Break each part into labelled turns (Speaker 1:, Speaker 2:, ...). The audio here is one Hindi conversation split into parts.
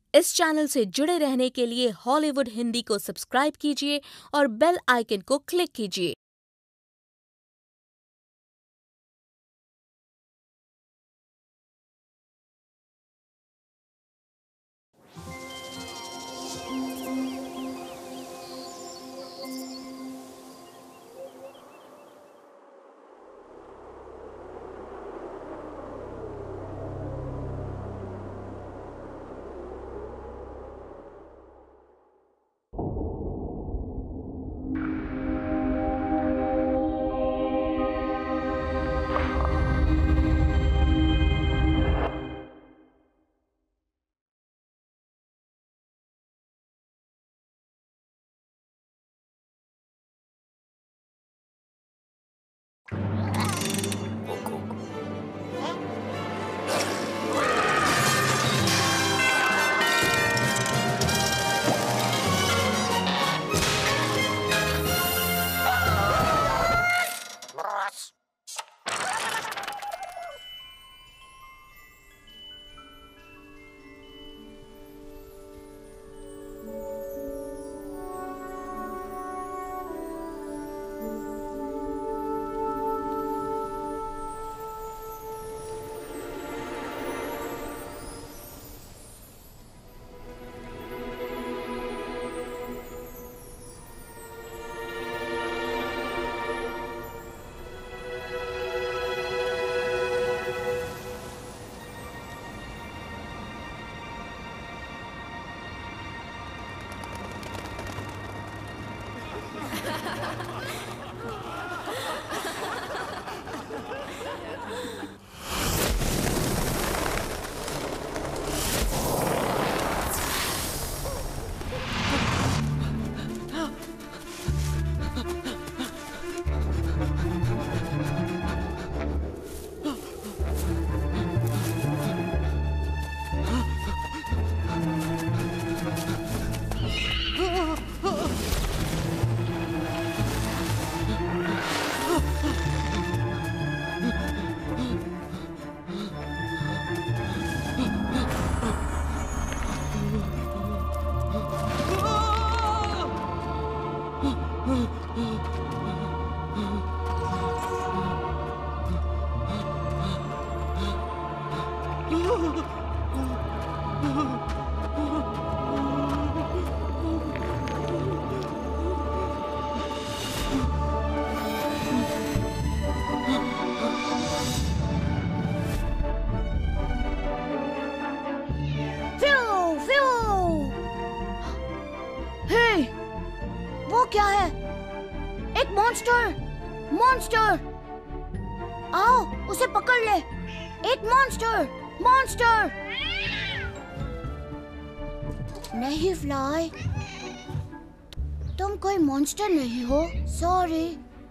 Speaker 1: इस चैनल से जुड़े रहने के लिए हॉलीवुड हिंदी को सब्सक्राइब कीजिए और बेल आइकन को क्लिक कीजिए।
Speaker 2: क्या है? एक मॉन्स्टर! मॉन्स्टर! आओ, उसे पकड़ ले। एक मॉन्स्टर! मॉन्स्टर! नहीं फ्लाई, तुम कोई मॉन्स्टर नहीं हो। सॉरी।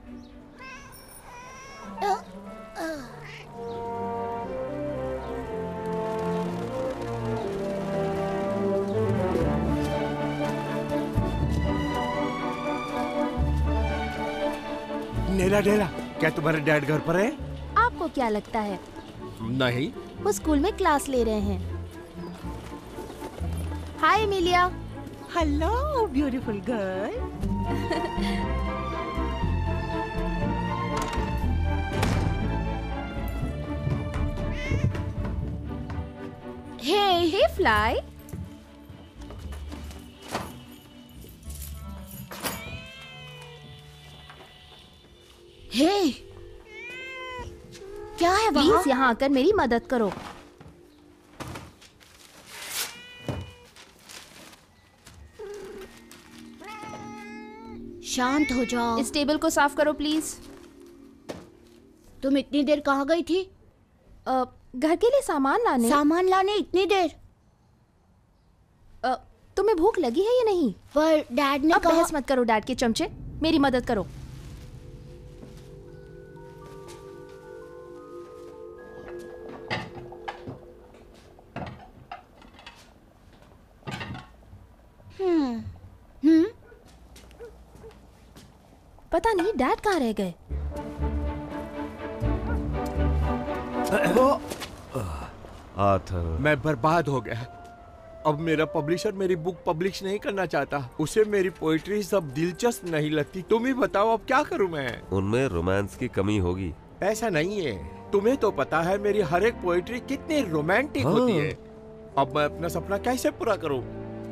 Speaker 3: नेला डेला, क्या तुम्हारे डैड घर पर है?
Speaker 4: आपको क्या लगता है?
Speaker 3: नहीं।
Speaker 4: वो स्कूल में क्लास ले रहे हैं। Hi Emilia.
Speaker 5: Hello beautiful girl.
Speaker 4: Hey fly.
Speaker 2: Hey, क्या है वहाँ?
Speaker 4: प्लीज यहाँ आकर मेरी मदद करो।
Speaker 2: शांत हो जाओ।
Speaker 4: इस टेबल को साफ करो प्लीज।
Speaker 2: तुम इतनी देर कहाँ गई थी?
Speaker 4: घर के लिए सामान लाने।
Speaker 2: सामान लाने इतनी देर?
Speaker 4: तुम्हें भूख लगी है या नहीं?
Speaker 2: पर डैड ने
Speaker 4: कहा। बहस मत करो डैड के चमचे, मेरी मदद करो। पता नहीं डैड कहाँ रह गए।
Speaker 3: आर्थर, मैं बर्बाद हो गया। अब मेरा पब्लिशर मेरी बुक पब्लिश नहीं करना चाहता। उसे मेरी पोइट्री सब दिलचस्प नहीं लगती। तुम ही बताओ अब क्या करूं मैं?
Speaker 6: उनमें रोमांस की कमी होगी।
Speaker 3: ऐसा नहीं है, तुम्हें तो पता है मेरी हर एक पोइट्री कितनी रोमांटिक होती है। अब मैं अपना सपना कैसे पूरा करूं?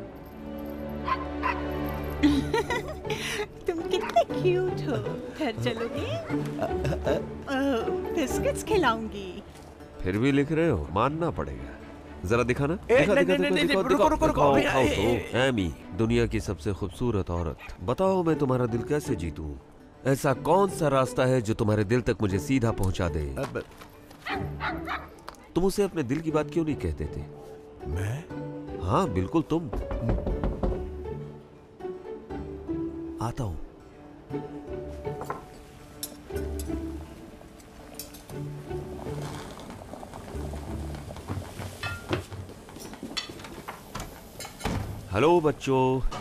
Speaker 5: तुम कितने क्यूट हो। घर चलोगे? बिस्किट्स खिलाऊंगी।
Speaker 6: फिर भी लिख रहे हो, मानना पड़ेगा। जरा दिखाना।
Speaker 3: रुको।
Speaker 6: एमी, दुनिया की सबसे खूबसूरत औरत, बताओ मैं तुम्हारा दिल कैसे जीतूं? ऐसा कौन सा रास्ता है जो तुम्हारे दिल तक मुझे सीधा पहुंचा दे? तुम उसे अपने दिल की बात क्यों नहीं कहते थे?
Speaker 3: मैं?
Speaker 6: हाँ बिल्कुल तुम। आता हूं। हेलो बच्चों।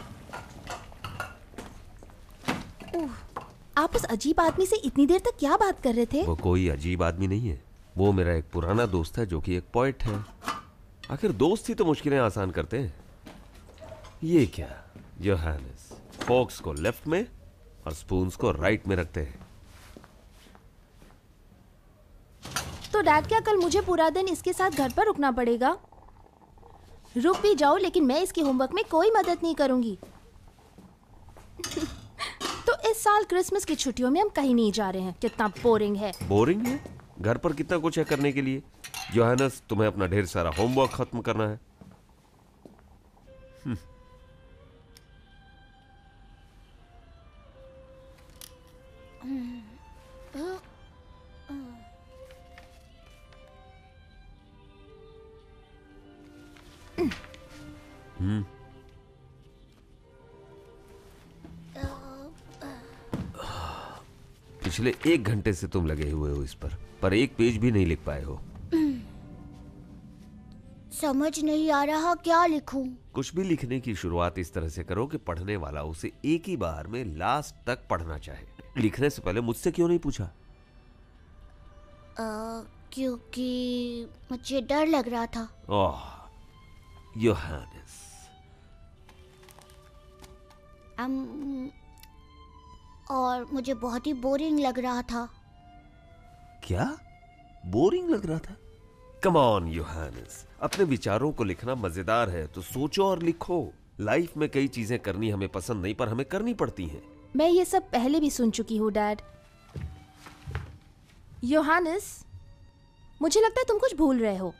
Speaker 4: आप उस अजीब आदमी से इतनी देर तक क्या बात कर रहे थे?
Speaker 6: वो कोई अजीब आदमी नहीं है, वो मेरा एक पुराना दोस्त है जो कि एक पोएट है। आखिर दोस्त ही तो मुश्किलें आसान करते हैं। ये क्या, योहानिस फोक्स को लेफ्ट में और स्पून्स को राइट में रखते हैं।
Speaker 4: तो डैड, क्या कल मुझे पूरा दिन इसके साथ घर पर रुकना पड़ेगा? रुक भी जाओ, लेकिन मैं इसके होमवर्क में कोई मदद नहीं करूंगी। तो इस साल क्रिसमस की छुट्टियों में हम कहीं नहीं जा रहे हैं। कितना बोरिंग है।
Speaker 6: बोरिंग है? घर पर कितना कुछ है करने के लिए। योहानिस, तुम्हें अपना ढेर सारा होमवर्क खत्म करना है। पिछले 1 घंटे से तुम लगे हुए हो इस पर एक पेज भी नहीं लिख पाए हो।
Speaker 2: समझ नहीं आ रहा क्या लिखूं।
Speaker 6: कुछ भी लिखने की शुरुआत इस तरह से करो कि पढ़ने वाला उसे एक ही बार में लास्ट तक पढ़ना चाहे। लिखने से पहले मुझसे क्यों नहीं पूछा?
Speaker 2: क्योंकि मुझे डर लग रहा था।
Speaker 6: ओह योहानिस।
Speaker 2: और मुझे बहुत ही बोरिंग लग रहा था।
Speaker 6: क्या बोरिंग लग रहा था? कम ऑन योहानिस, अपने विचारों को लिखना मजेदार है तो सोचो और लिखो। लाइफ में कई चीजें करनी हमें पसंद नहीं पर हमें करनी पड़ती हैं।
Speaker 4: मैं ये सब पहले भी सुन चुकी हूँ डैड। योहानिस, मुझे लगता है तुम कुछ भूल रहे हो।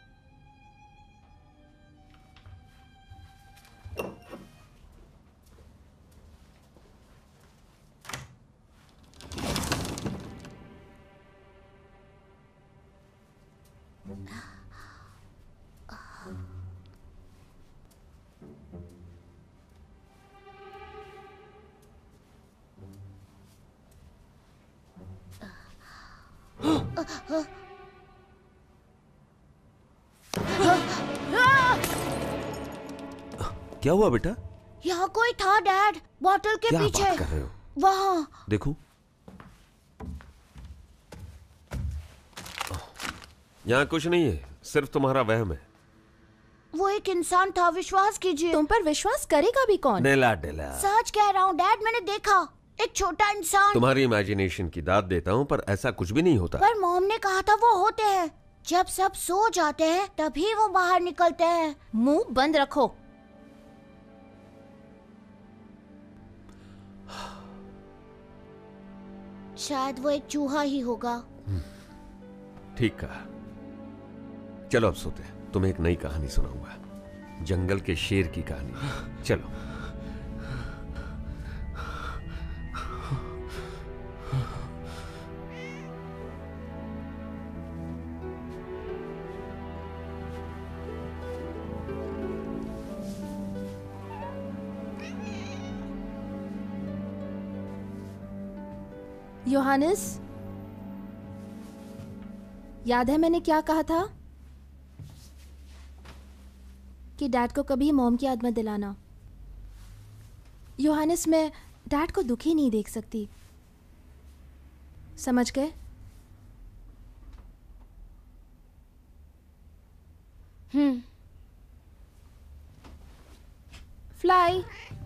Speaker 6: क्या हुआ बेटा?
Speaker 2: यहाँ कोई था डैड, बॉटल के
Speaker 6: क्या
Speaker 2: पीछे।
Speaker 6: बात कर रहे हो?
Speaker 2: वहाँ
Speaker 6: देखो, यहाँ कुछ नहीं है, सिर्फ तुम्हारा वहम है।
Speaker 2: वो एक इंसान था, विश्वास कीजिए।
Speaker 4: तुम पर विश्वास करेगा भी कौन?
Speaker 6: डेला डेला,
Speaker 2: सच कह रहा हूँ डैड, मैंने देखा एक छोटा इंसान।
Speaker 6: तुम्हारी इमेजिनेशन की दाद देता हूँ पर ऐसा कुछ भी नहीं होता।
Speaker 2: पर मॉम ने कहा था वो होते हैं। जब सब सो जाते हैं तभी वो बाहर निकलते हैं।
Speaker 4: मुंह बंद रखो।
Speaker 2: शायद वो एक चूहा ही होगा।
Speaker 6: ठीक कहा। चलो अब सोते हैं। तुम्हें एक नई कहानी सुनाऊंगा, जंगल के शेर की कहानी। चलो।
Speaker 4: योहानिस, याद है मैंने क्या कहा था? कि डैड को कभी मॉम की याद मत दिलाना। योहानिस, मैं डैड को दुखी नहीं देख सकती, समझ गए? फ्लाई।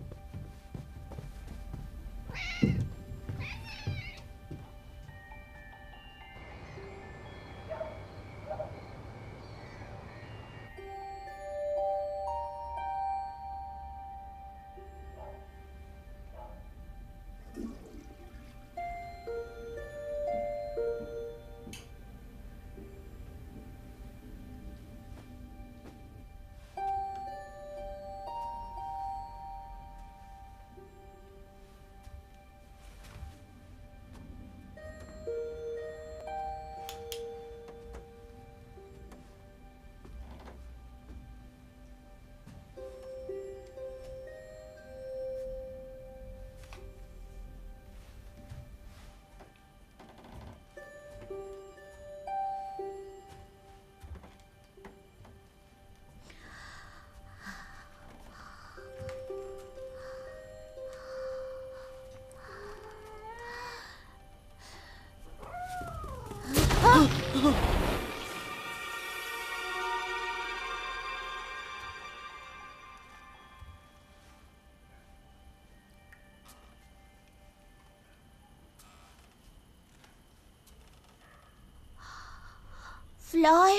Speaker 2: फ्लाई,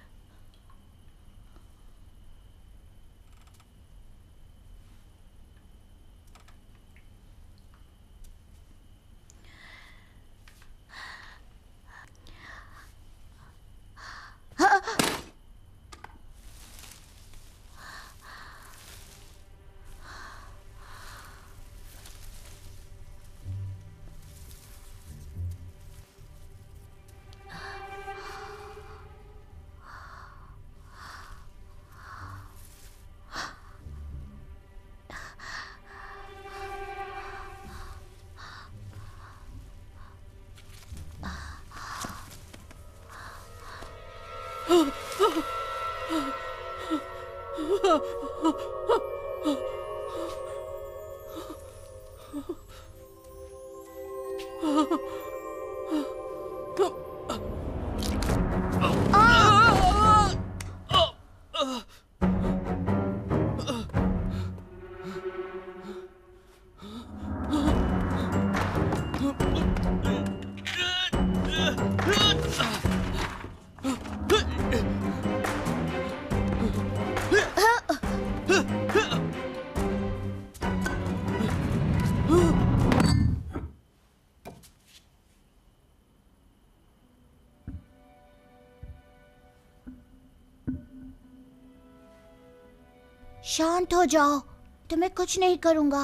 Speaker 2: शांत हो जाओ, तुम्हें कुछ नहीं करूंगा।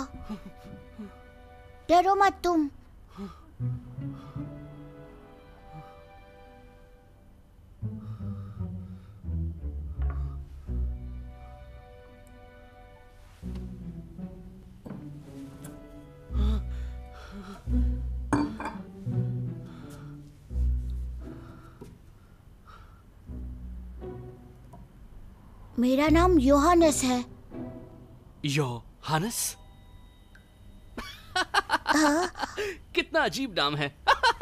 Speaker 2: डरो मत तुम। मेरा नाम योहानस है।
Speaker 7: योहानस? कितना अजीब नाम है।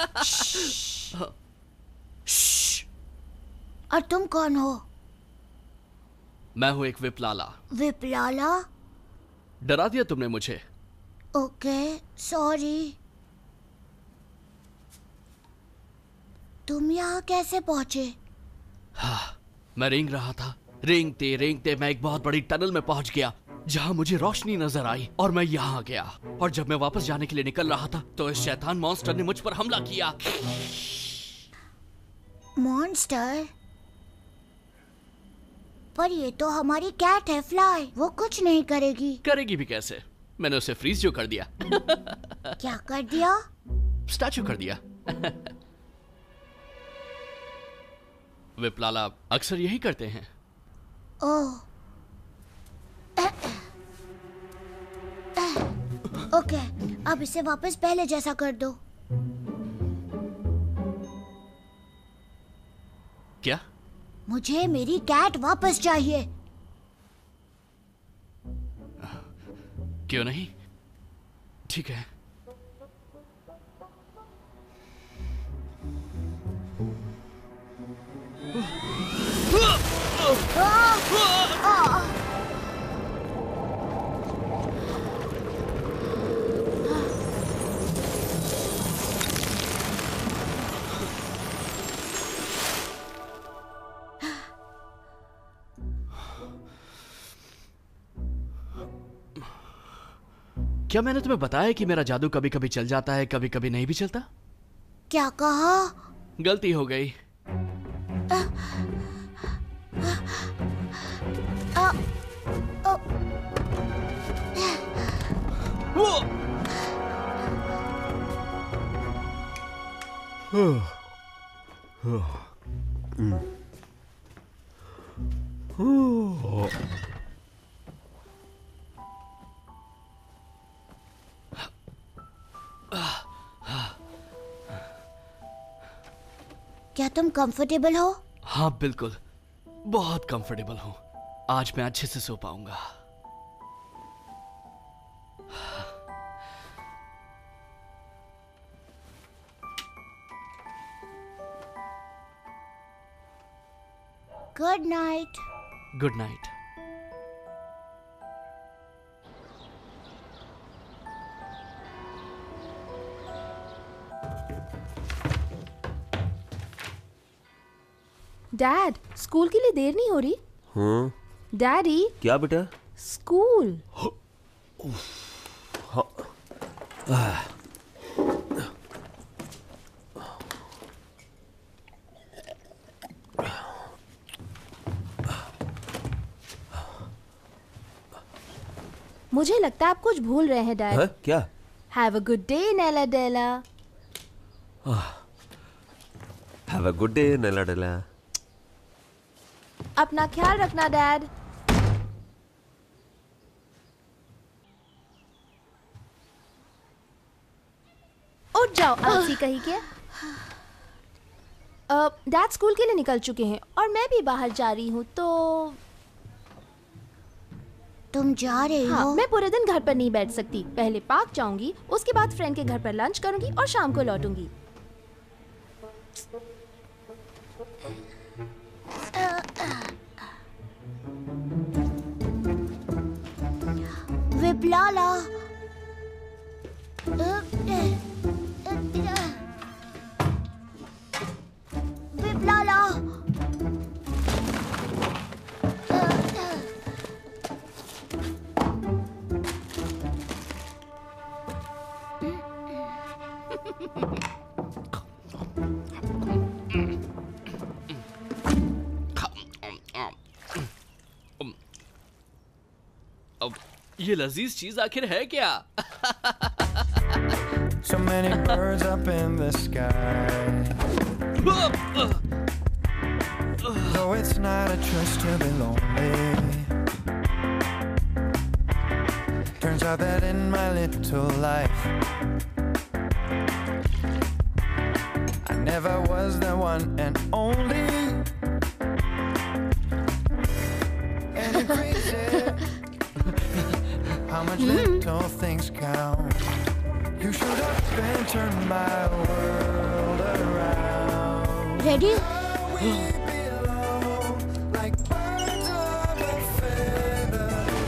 Speaker 2: और तुम कौन हो?
Speaker 7: मैं हूं एक विपलाला।
Speaker 2: विपलाला?
Speaker 7: डरा दिया तुमने मुझे।
Speaker 2: Okay, sorry. तुम यहाँ कैसे पहुंचे?
Speaker 7: मैं रेंग रहा था। रेंगते रेंगते मैं एक बहुत बड़ी टनल में पहुंच गया जहां मुझे रोशनी नजर आई और मैं यहाँ आ गया। और जब मैं वापस जाने के लिए निकल रहा था तो इस शैतान मॉन्स्टर ने मुझ पर हमला किया।
Speaker 2: मॉन्स्टर? पर ये तो हमारी कैट है फ्लाई, वो कुछ नहीं करेगी।
Speaker 7: करेगी भी कैसे? मैंने उसे फ्रीज जो कर दिया।
Speaker 2: क्या कर दिया?
Speaker 7: स्टैचू कर दिया। विपलाला अक्सर यही करते हैं।
Speaker 2: ओह, ओके, अब इसे वापस पहले जैसा कर दो।
Speaker 7: क्या?
Speaker 2: मुझे मेरी कैट वापस चाहिए।
Speaker 7: क्यों नहीं? ठीक है। क्या मैंने तुम्हें बताया कि मेरा जादू कभी कभी चल जाता है, कभी कभी नहीं भी चलता?
Speaker 2: क्या कहा?
Speaker 7: गलती हो गई।
Speaker 2: क्या तुम कंफर्टेबल हो?
Speaker 7: हाँ बिल्कुल, बहुत कंफर्टेबल हूँ। आज मैं अच्छे से सो पाऊंगा।
Speaker 2: Good night.
Speaker 7: Good night.
Speaker 4: Dad, school के लिए देर नहीं हो रही?
Speaker 6: हाँ
Speaker 4: डैडी,
Speaker 6: क्या बेटा?
Speaker 4: स्कूल। मुझे लगता है आप कुछ भूल रहे हैं डैड।
Speaker 6: हाँ? क्या?
Speaker 4: Have a good day Nela Della.
Speaker 6: Have a good day Nela Della.
Speaker 4: अपना ख्याल रखना डैड। उठ जाओ आलसी कहीं के। डैड स्कूल के लिए निकल चुके हैं और मैं भी बाहर जा रही हूँ, तो
Speaker 2: तुम जा रही
Speaker 4: हाँ,
Speaker 2: हो?
Speaker 4: मैं पूरे दिन घर पर नहीं बैठ सकती। पहले पार्क जाऊंगी, उसके बाद फ्रेंड के घर पर लंच करूंगी और शाम को लौटूंगी।
Speaker 2: विप्लाला। विप्लाला।
Speaker 7: अब ये लजीज चीज आखिर है क्या?
Speaker 8: So many birds up in the sky. Though it's not a choice to be lonely. Turns out that in my little life I never was the one and only. And it's crazy how much little things count. You should up and turn my world around.
Speaker 2: Ready?
Speaker 8: We belong like birds of a feather.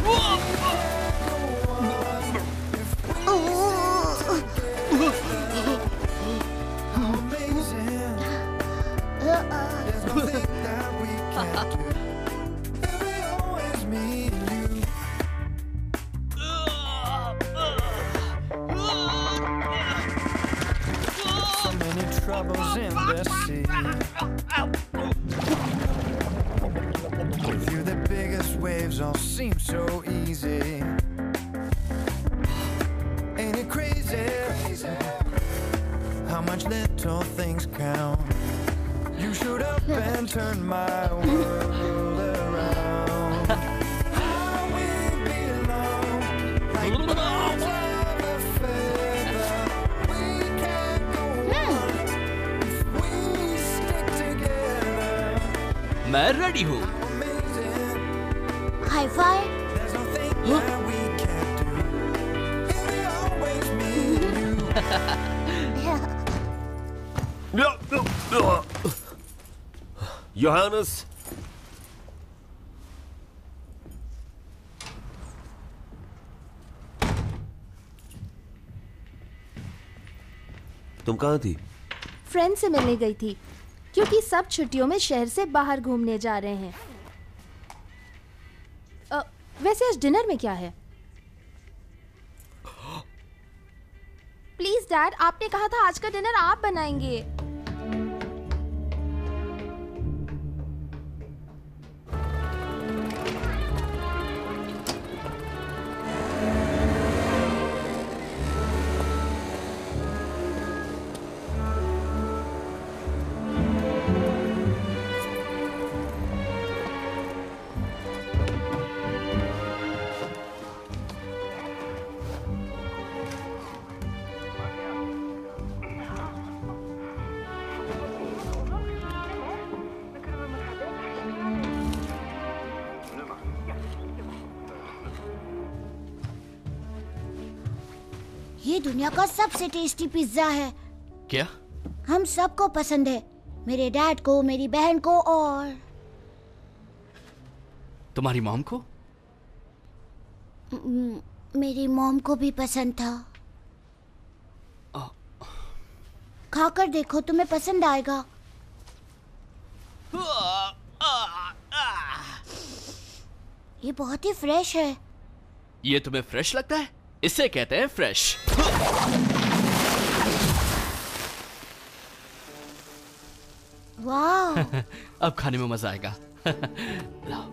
Speaker 8: How amazing. There's nothing that we can't do. Baby, always me and you. So many troubles in the sea. With you the biggest waves all seem so easy. Ain't it crazy how much little things count? You shoot up and turn my world around. How we belong like birds of a feather. We can't go on if we stick together.
Speaker 7: मैं रेडी हूँ।
Speaker 8: Amazing.
Speaker 2: High five.
Speaker 8: There's nothing that we can't do. It'll be always me and you.
Speaker 6: Johannes, तुम कहाँ थी?
Speaker 4: फ्रेंड से मिलने गई थी, क्योंकि सब छुट्टियों में शहर से बाहर घूमने जा रहे हैं। वैसे आज डिनर में क्या है? डैड, आपने कहा था आज का डिनर आप बनाएंगे।
Speaker 2: ये दुनिया का सबसे टेस्टी पिज्जा है।
Speaker 7: क्या?
Speaker 2: हम सबको पसंद है, मेरे डैड को, मेरी बहन को और
Speaker 7: तुम्हारी मॉम को?
Speaker 2: मेरी मॉम को भी पसंद था। खाकर देखो, तुम्हें पसंद आएगा। ये बहुत ही फ्रेश है।
Speaker 7: ये तुम्हें फ्रेश लगता है? इसे कहते हैं फ्रेश।
Speaker 2: वाह।
Speaker 7: अब खाने में मजा आएगा। लाओ।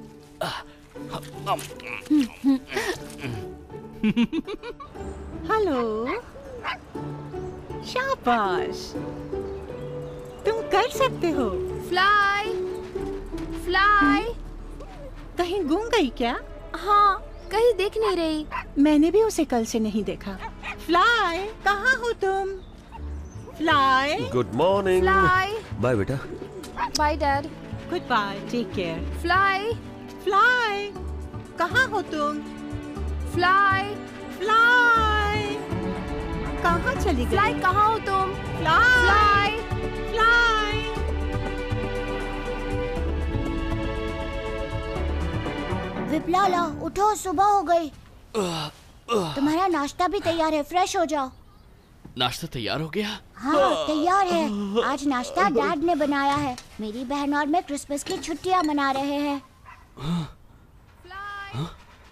Speaker 5: हेलो, शाबाश, तुम कर सकते हो।
Speaker 4: Fly, fly.
Speaker 5: कहीं गुम गई क्या?
Speaker 4: हाँ, कहीं दिख नहीं रही।
Speaker 5: मैंने भी उसे कल से नहीं देखा। फ्लाई, कहाँ हो तुम? Fly.
Speaker 6: Good morning.
Speaker 4: Fly.
Speaker 6: Bye बेटा।
Speaker 4: Bye dad.
Speaker 5: Goodbye, take care.
Speaker 4: Fly,
Speaker 5: fly, कहाँ हो तुम?
Speaker 4: फ्लाई,
Speaker 5: फ्लाई, कहाँ चली गई?
Speaker 4: फ्लाई कहाँ हो तुम?
Speaker 5: Fly,
Speaker 4: fly.
Speaker 5: फ्लाई।
Speaker 2: विप्लाला, उठो, सुबह हो गई। तुम्हारा नाश्ता भी तैयार है, फ्रेश हो जाओ।
Speaker 7: नाश्ता तैयार हो गया?
Speaker 2: हाँ, तैयार है। आज नाश्ता डैड ने बनाया है। मेरी बहन और मैं क्रिसमस की छुट्टियां मना रहे हैं।
Speaker 4: फ्लाई,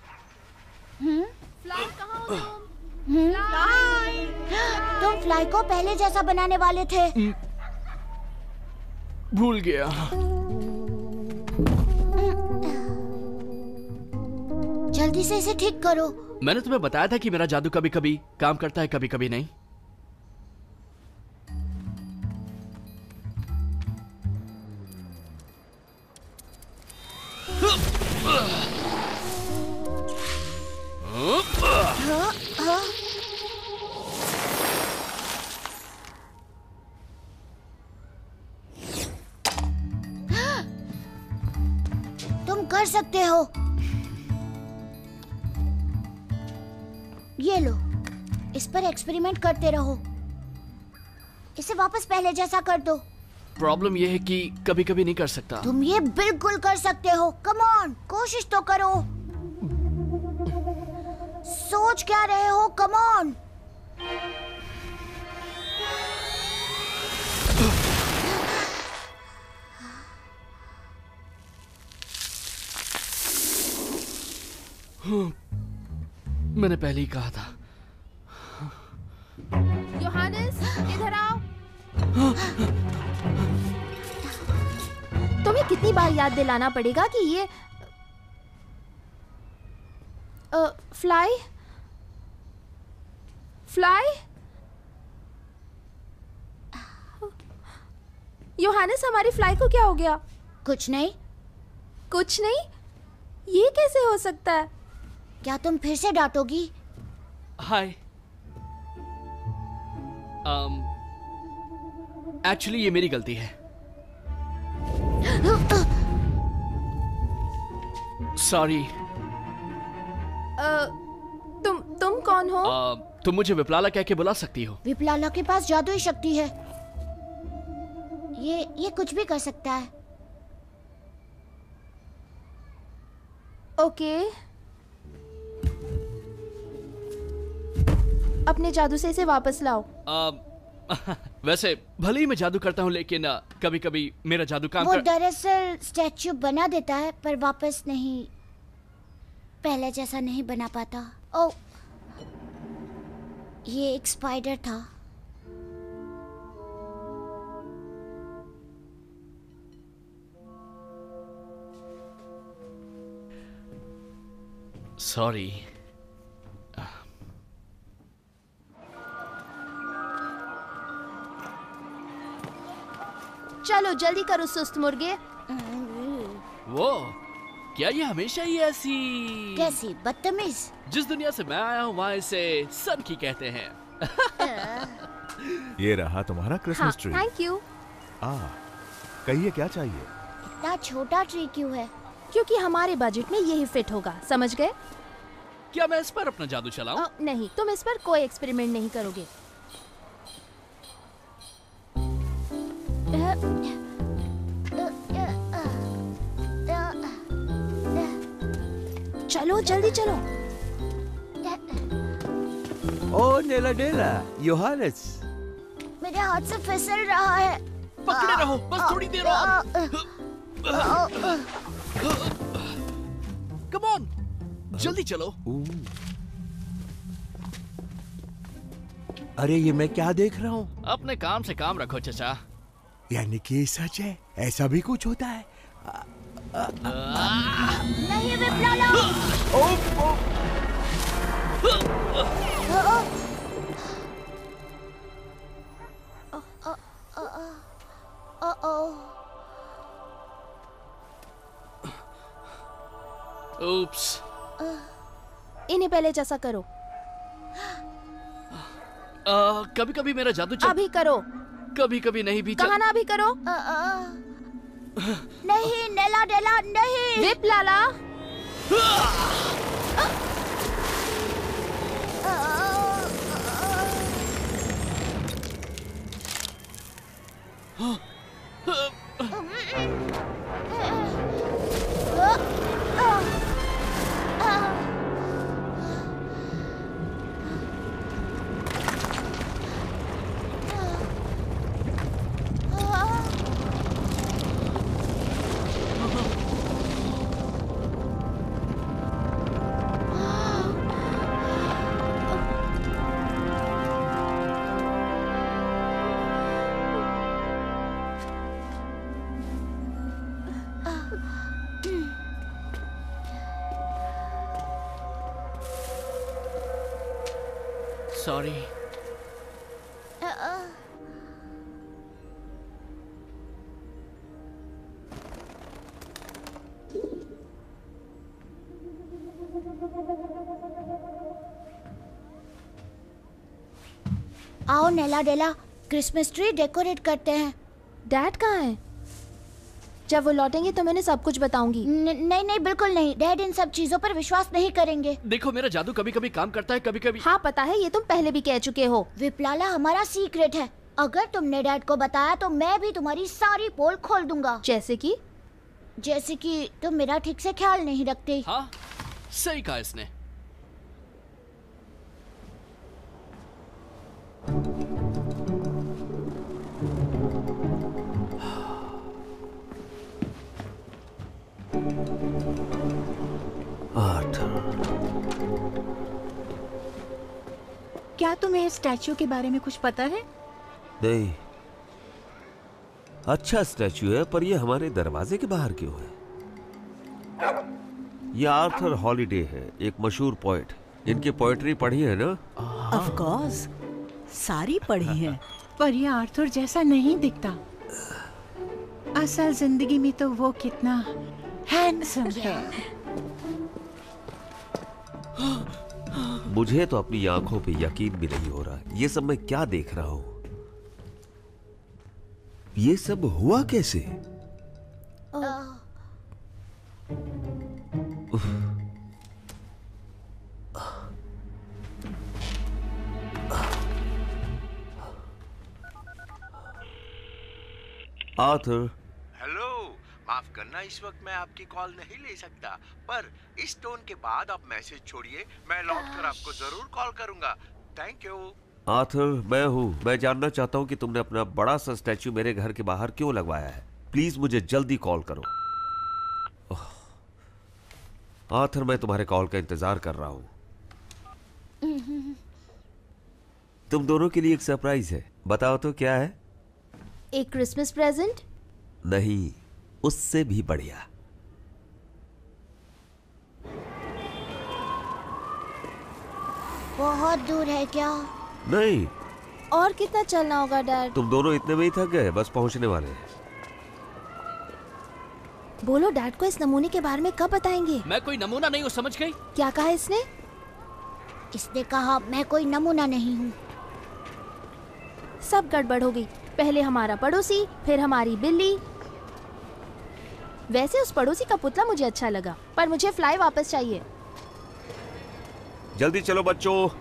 Speaker 4: फ्लाई कहाँ हो तुम?
Speaker 5: फ्लाई।
Speaker 2: तुम फ्लाई को पहले जैसा बनाने वाले थे।
Speaker 7: भूल गया।
Speaker 2: जल्दी से इसे ठीक करो।
Speaker 7: मैंने तुम्हें बताया था कि मेरा जादू कभी कभी काम करता है, कभी कभी नहीं।
Speaker 2: तुम कर सकते हो। ये लो, इस पर एक्सपेरिमेंट करते रहो। इसे वापस पहले जैसा कर दो।
Speaker 7: प्रॉब्लम यह है कि कभी कभी नहीं कर सकता।
Speaker 2: तुम ये बिल्कुल कर सकते हो। कम ऑन, कोशिश तो करो। सोच क्या रहे हो? Come on.
Speaker 7: मैंने पहले ही कहा था।
Speaker 4: योहानस, इधर आओ। तुम्हें कितनी बार याद दिलाना पड़ेगा कि ये फ्लाई, फ्लाई। योहानस, हमारी फ्लाई को क्या हो गया?
Speaker 2: कुछ नहीं।
Speaker 4: कुछ नहीं? ये कैसे हो सकता है?
Speaker 2: क्या तुम फिर से डांटोगी?
Speaker 7: हाय। एक्चुअली ये मेरी गलती है। सॉरी।
Speaker 4: तुम कौन हो?
Speaker 7: तुम मुझे विप्लाला कह के बुला सकती हो।
Speaker 2: विप्लाला के पास जादुई शक्ति है। ये कुछ भी कर सकता है।
Speaker 4: ओके। अपने जादू से इसे वापस लाओ।
Speaker 7: वैसे भले ही मैं जादू करता हूँ, लेकिन कभी कभी मेरा जादू काम
Speaker 2: वो दरअसल स्टैच्यू बना देता है, पर वापस नहीं, पहले जैसा नहीं बना पाता। ओ, ये एक स्पाइडर था।
Speaker 7: सॉरी।
Speaker 4: चलो जल्दी करो सुस्त मुर्गे।
Speaker 7: वो क्या ये हमेशा ही ऐसी?
Speaker 2: कैसी बदतमीज।
Speaker 7: जिस दुनिया से मैं आया हूँ वहाँ इसे सन की कहते हैं।
Speaker 3: ये रहा तुम्हारा
Speaker 4: हाँ,
Speaker 3: क्रिसमस ट्री।
Speaker 4: Thank you.
Speaker 3: कहिए क्या चाहिए?
Speaker 2: इतना छोटा ट्री क्यों है?
Speaker 4: क्योंकि हमारे बजट में यही फिट होगा, समझ गए?
Speaker 7: क्या मैं इस पर अपना जादू चलाऊं?
Speaker 4: नहीं, तुम इस पर कोई एक्सपेरिमेंट नहीं करोगे। चलो जल्दी चलो।
Speaker 3: ओ नेला डेला, योहानेस।
Speaker 2: मेरे हाथ से फिसल रहा है।
Speaker 7: पकड़े रहो, बस थोड़ी देर और। कम ऑन, जल्दी चलो।
Speaker 3: अरे ये मैं क्या देख रहा हूँ?
Speaker 7: अपने काम से काम रखो चचा।
Speaker 3: यानी कि सच है, ऐसा भी कुछ होता है?
Speaker 2: नहीं विप्लाला।
Speaker 7: Oops.
Speaker 4: इन्हें पहले जैसा करो।
Speaker 7: कभी कभी मेरा जादू
Speaker 4: अभी करो।
Speaker 7: कभी कभी नहीं भी
Speaker 4: कहा ना अभी करो।
Speaker 2: नहीं नेला डेला नहीं।
Speaker 4: विप्लाला।
Speaker 7: सॉरी।
Speaker 2: आओ नेला डेला, क्रिसमस ट्री डेकोरेट करते हैं।
Speaker 4: डैड कहाँ है? जब वो लौटेंगे तो मैंने सब कुछ बताऊंगी।
Speaker 2: नहीं नहीं बिल्कुल नहीं, डैड इन सब चीजों पर विश्वास नहीं करेंगे।
Speaker 7: देखो मेरा जादू कभी कभी काम करता है, कभी कभी।
Speaker 4: हाँ पता है, ये तुम पहले भी कह चुके हो।
Speaker 2: विप्लाला हमारा सीक्रेट है। अगर तुमने डैड को बताया तो मैं भी तुम्हारी सारी पोल खोल दूंगा।
Speaker 4: जैसे कि
Speaker 2: तुम मेरा ठीक से ख्याल नहीं रखते।
Speaker 7: हाँ सही कहा इसने।
Speaker 5: क्या तुम्हें इस स्टैच्यू के बारे में कुछ पता है?
Speaker 6: नहीं। अच्छा स्टैच्यू है, पर ये हमारे दरवाजे के बाहर क्यों है? ये आर्थर हॉलिडे है, एक मशहूर पोएट। इनकी पोएट्री पढ़ी है ना?
Speaker 5: ऑफ कोर्स, सारी पढ़ी है। पर ये आर्थर जैसा नहीं दिखता। असल जिंदगी में तो वो कितना हैंडसम है।
Speaker 6: मुझे तो अपनी आंखों पे यकीन भी नहीं हो रहा। ये सब मैं क्या देख रहा हूं? ये सब हुआ कैसे? आर्थर।
Speaker 3: हेलो, माफ करना इस वक्त मैं आपकी कॉल नहीं ले सकता, पर इस टोन के बाद आप मैसेज छोड़िए, मैं लौटकर आपको जरूर कॉल करूंगा। Thank you.
Speaker 6: आर्थर, मैं हूँ। मैं जानना चाहता हूँ कि तुमने अपना बड़ा सा स्टैच्यू मेरे घर के बाहर क्यों लगवाया है। प्लीज मुझे जल्दी कॉल करो। आर्थर, मैं तुम्हारे कॉल का इंतजार कर रहा हूँ। तुम दोनों के लिए एक सरप्राइज है। बताओ तो क्या है?
Speaker 4: एक क्रिसमस प्रेजेंट?
Speaker 6: नहीं, उससे भी बढ़िया।
Speaker 2: बहुत दूर है क्या?
Speaker 6: नहीं,
Speaker 4: और कितना चलना होगा डैड?
Speaker 6: तुम दोनों इतने में ही थक गए, बस पहुंचने वाले हैं।
Speaker 4: बोलो डैड को इस नमूने के बारे में कब बताएंगे?
Speaker 7: मैं कोई नमूना नहीं हूँ, समझ गई?
Speaker 4: क्या कहा इसने?
Speaker 2: इसने कहा मैं कोई नमूना नहीं हूँ।
Speaker 4: सब गड़बड़ हो गई। पहले हमारा पड़ोसी, फिर हमारी बिल्ली। वैसे उस पड़ोसी का पुतला मुझे अच्छा लगा, पर मुझे फ्लाई वापस चाहिए।
Speaker 6: जल्दी चलो बच्चों।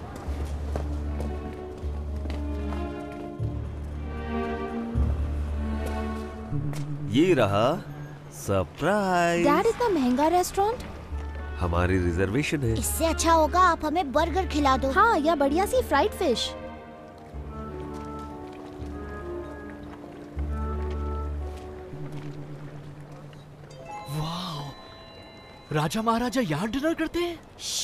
Speaker 6: ये रहा सरप्राइज।
Speaker 4: डैड, इतना महंगा रेस्टोरेंट?
Speaker 6: हमारी रिजर्वेशन है।
Speaker 2: इससे अच्छा होगा आप हमें बर्गर खिला दो।
Speaker 4: हाँ, या बढ़िया सी फ्राइड फिश।
Speaker 7: वाह, राजा महाराजा यहाँ डिनर करते हैं?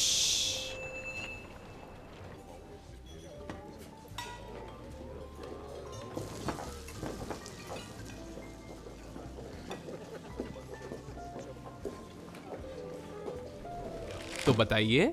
Speaker 9: तो बताइए,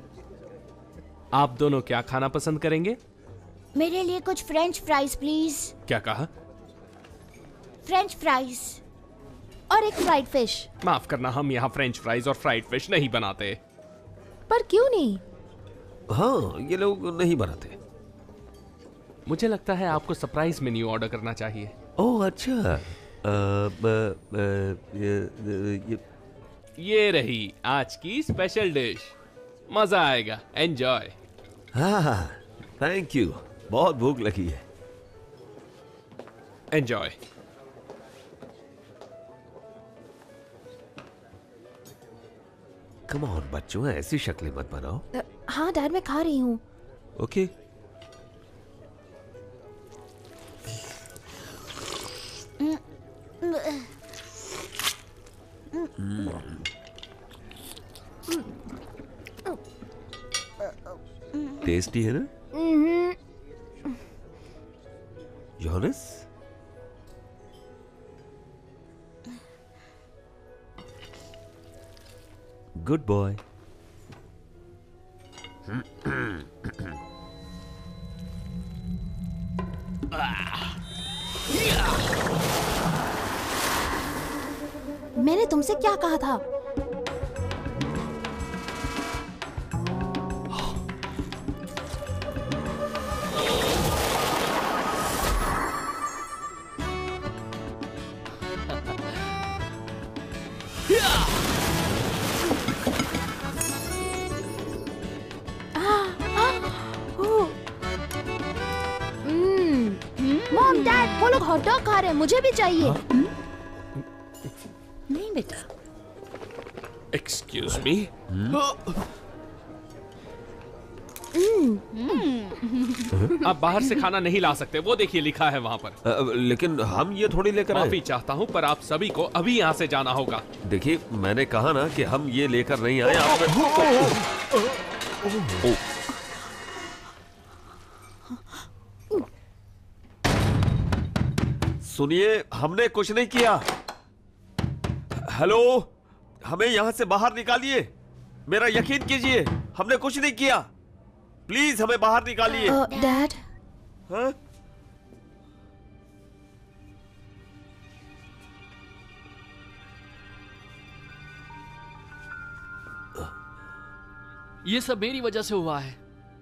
Speaker 9: आप दोनों क्या खाना पसंद करेंगे?
Speaker 2: मेरे लिए कुछ फ्रेंच फ्राइज प्लीज।
Speaker 9: क्या कहा?
Speaker 2: French fries.
Speaker 4: और एक फ्राइड फिश।
Speaker 9: माफ करना, हम यहाँ फ्रेंच फ्राइज और फ्राइड फिश नहीं बनाते।
Speaker 4: पर क्यों नहीं?
Speaker 6: हाँ, ये लोग नहीं बनाते।
Speaker 9: मुझे लगता है आपको सरप्राइज मेन्यू ऑर्डर करना चाहिए।
Speaker 6: ओह अच्छा।
Speaker 9: ये रही आज की स्पेशल डिश। मजा आएगा, एंजॉय।
Speaker 6: हाँ, थैंक यू। बहुत भूख लगी है।
Speaker 9: एंजॉय।
Speaker 6: कम ऑन बच्चों, ऐसी शक्लें मत बनाओ।
Speaker 4: हाँ डैड, मैं खा रही हूँ।
Speaker 6: ओके। टेस्टी है ना योहानिस? Good boy.
Speaker 4: मैंने तुमसे क्या कहा था? मॉम, डैड, वो लोग हॉट डॉग खा रहे हैं, मुझे भी चाहिए।
Speaker 5: नहीं बेटा।
Speaker 9: Excuse me. आप बाहर से खाना नहीं ला सकते, वो देखिए लिखा है वहाँ पर।
Speaker 6: लेकिन हम ये थोड़ी लेकर आए।
Speaker 9: माफी चाहता हूँ, पर आप सभी को अभी यहाँ से जाना होगा।
Speaker 6: देखिए, मैंने कहा ना कि हम ये लेकर नहीं आए। सुनिए, हमने कुछ नहीं किया। हेलो, हमें यहां से बाहर निकालिए। मेरा यकीन कीजिए, हमने कुछ नहीं किया। प्लीज हमें बाहर निकालिए।
Speaker 4: डैड,
Speaker 6: हाँ?
Speaker 7: ये सब मेरी वजह से हुआ है।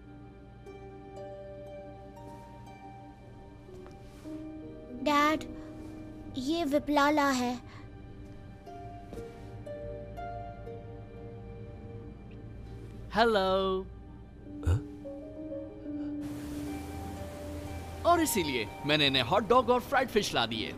Speaker 2: डैड, ये विप्लाला है।
Speaker 7: हेलो। और इसीलिए मैंने इन्हें हॉट डॉग और फ्राइड फिश ला दिए।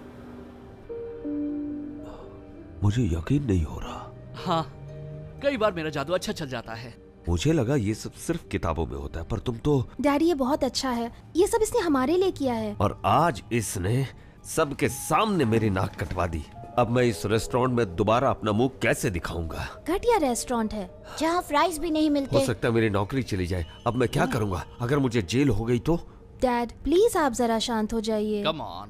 Speaker 6: मुझे यकीन नहीं हो रहा।
Speaker 7: हाँ, कई बार मेरा जादू अच्छा चल जाता है।
Speaker 6: मुझे लगा ये सब सिर्फ किताबों में होता है, पर तुम तो।
Speaker 4: डैडी, ये बहुत अच्छा है। ये सब इसने हमारे लिए किया है।
Speaker 6: और आज इसने सबके सामने मेरी नाक कटवा दी। अब मैं इस रेस्टोरेंट में दोबारा अपना मुंह कैसे दिखाऊंगा?
Speaker 4: घटिया रेस्टोरेंट है
Speaker 2: जहाँ फ्राइज भी नहीं
Speaker 6: हो
Speaker 2: मिलते।
Speaker 6: सकता है मेरी नौकरी चली जाए। अब मैं क्या करूंगा? अगर मुझे जेल हो गई तो?
Speaker 4: डैड, प्लीज आप जरा शांत हो जाइए।
Speaker 7: Come on.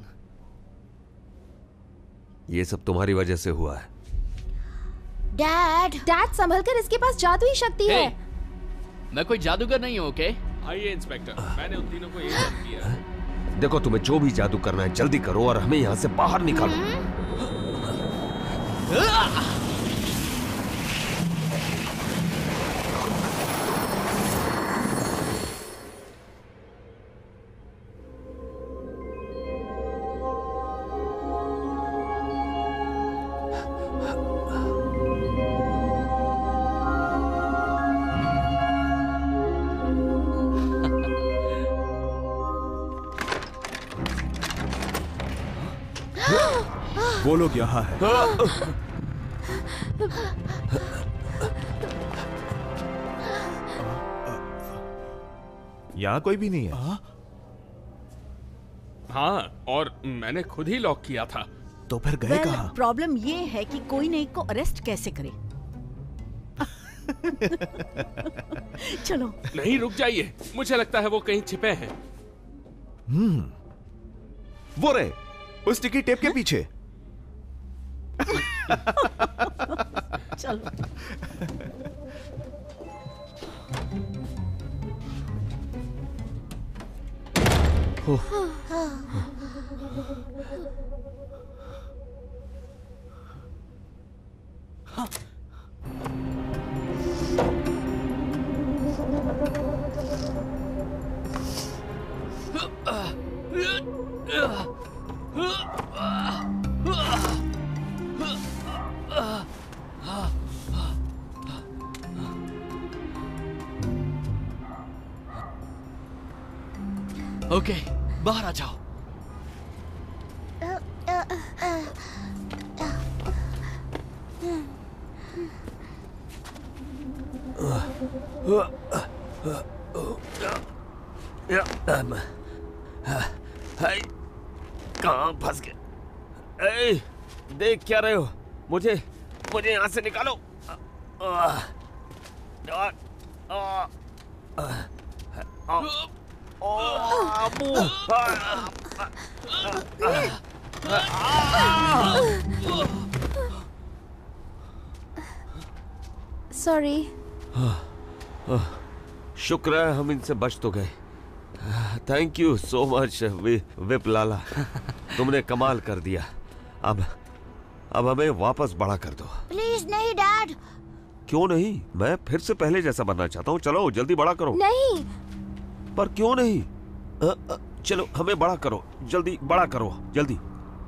Speaker 6: ये सब तुम्हारी वजह से हुआ है।
Speaker 2: डैड,
Speaker 4: डैड, संभल कर, इसके पास जादुई शक्ति है।
Speaker 7: मैं कोई जादूगर नहीं हूँ, ओके?
Speaker 9: आइए इंस्पेक्टर, मैंने उन तीनों को ये सब किया है।
Speaker 6: देखो, तुम्हें जो भी जादू करना है जल्दी करो और हमें यहाँ से बाहर निकालो।
Speaker 10: वो लोग यहाँ है। यहाँ कोई भी नहीं है।
Speaker 9: हाँ, और मैंने खुद ही लॉक किया था।
Speaker 10: तो फिर गए कहाँ?
Speaker 5: प्रॉब्लम ये है कि कोई ने एक को अरेस्ट कैसे करे। चलो।
Speaker 9: नहीं, रुक जाइए, मुझे लगता है वो कहीं छिपे हैं।
Speaker 10: वो रहे उस स्टिकी टेप के पीछे।
Speaker 5: चलो।
Speaker 7: ओके, बाहर आ जाओ।
Speaker 6: कहाँ फंस गए? देख क्या रहे हो? मुझे यहाँ से निकालो।
Speaker 4: सॉरी।
Speaker 6: शुक्र है हम इनसे बच तो गए। Thank you so much Wiplala, तुमने कमाल कर दिया। अब हमें वापस बड़ा कर दो।
Speaker 2: प्लीज नहीं डैड।
Speaker 6: क्यों नहीं? मैं फिर से पहले जैसा बनना चाहता हूँ। चलो जल्दी बड़ा करो।
Speaker 4: नहीं।
Speaker 6: पर क्यों नहीं? चलो हमें बड़ा करो, जल्दी बड़ा करो, जल्दी।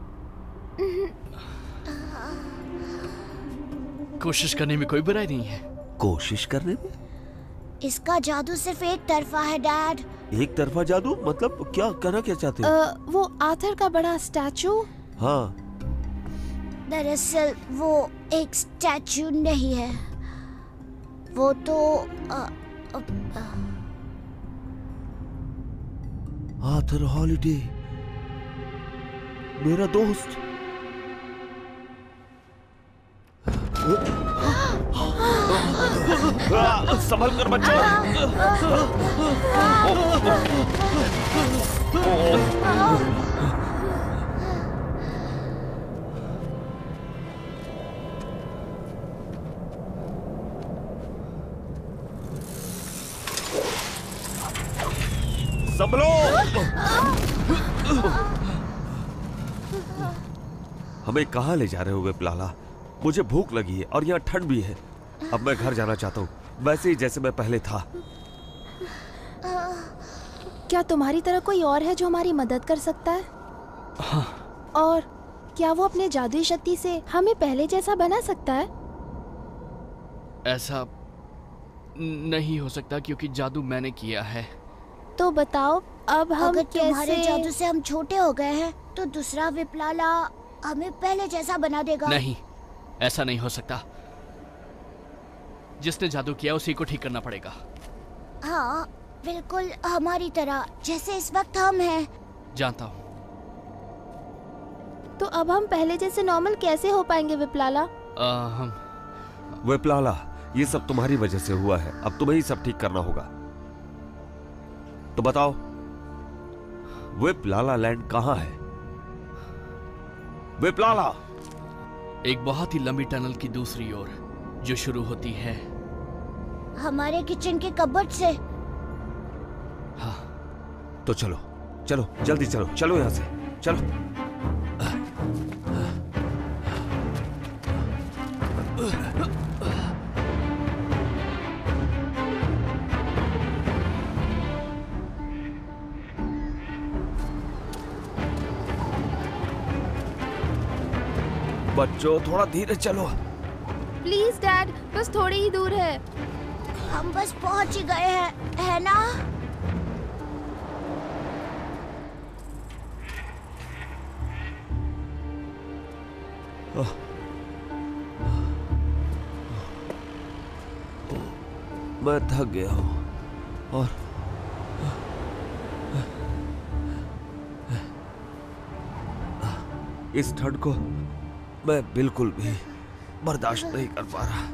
Speaker 7: कोशिश करने में कोई बुराई नहीं है।
Speaker 6: कोशिश करने में?
Speaker 2: इसका जादू सिर्फ एक तरफा है डैड।
Speaker 6: एक तरफा जादू मतलब क्या? कहना क्या चाहते हो?
Speaker 4: वो आर्थर का बड़ा स्टैचू।
Speaker 6: हाँ,
Speaker 2: दरअसल वो एक स्टैचू नहीं है, वो तो
Speaker 6: आर्थर हॉलिडे, मेरा दोस्त। संभल कर बच्चों। संभलो। हमें कहाँ ले जा रहे हो विपलाला? मुझे भूख लगी है और यहाँ ठंड भी है। अब मैं घर जाना चाहता हूँ, वैसे ही जैसे मैं पहले था।
Speaker 4: क्या तुम्हारी तरह कोई और है जो हमारी मदद कर सकता है?
Speaker 7: हाँ।
Speaker 4: और क्या वो अपने जादुई शक्ति से हमें पहले जैसा बना सकता है?
Speaker 7: ऐसा नहीं हो सकता क्योंकि जादू मैंने किया है।
Speaker 4: तो बताओ अब हम
Speaker 2: अगर तुम्हारे
Speaker 4: कैसे?
Speaker 2: जादू से हम छोटे हो गए हैं तो दूसरा विपलाला हमें पहले जैसा बना देगा।
Speaker 7: नहीं, ऐसा नहीं हो सकता। जिसने जादू किया उसी को ठीक करना पड़ेगा।
Speaker 2: हाँ, बिल्कुल हमारी तरह, जैसे इस वक्त हम हैं।
Speaker 7: जानता हूँ।
Speaker 4: तो अब हम पहले जैसे नॉर्मल कैसे हो पाएंगे विपलाला?
Speaker 7: हम
Speaker 6: विपलाला, ये सब तुम्हारी वजह से हुआ है। अब तुम्हें ही सब ठीक करना होगा। तो बताओ, विपलाला लैंड कहाँ है? विपलाला!
Speaker 7: एक बहुत ही लंबी टनल की दूसरी ओर जो शुरू होती है
Speaker 2: हमारे किचन के कबर्ड से।
Speaker 6: तो चलो चलो जल्दी चलो, चलो यहाँ से चलो। बच्चों थोड़ा धीरे चलो।
Speaker 4: प्लीज डैड, बस थोड़ी ही दूर है।
Speaker 2: हम बस पहुंच ही गए हैं, है ना?
Speaker 6: मैं थक गया हूँ और इस ठंड को मैं बिल्कुल भी बर्दाश्त नहीं कर पा रहा।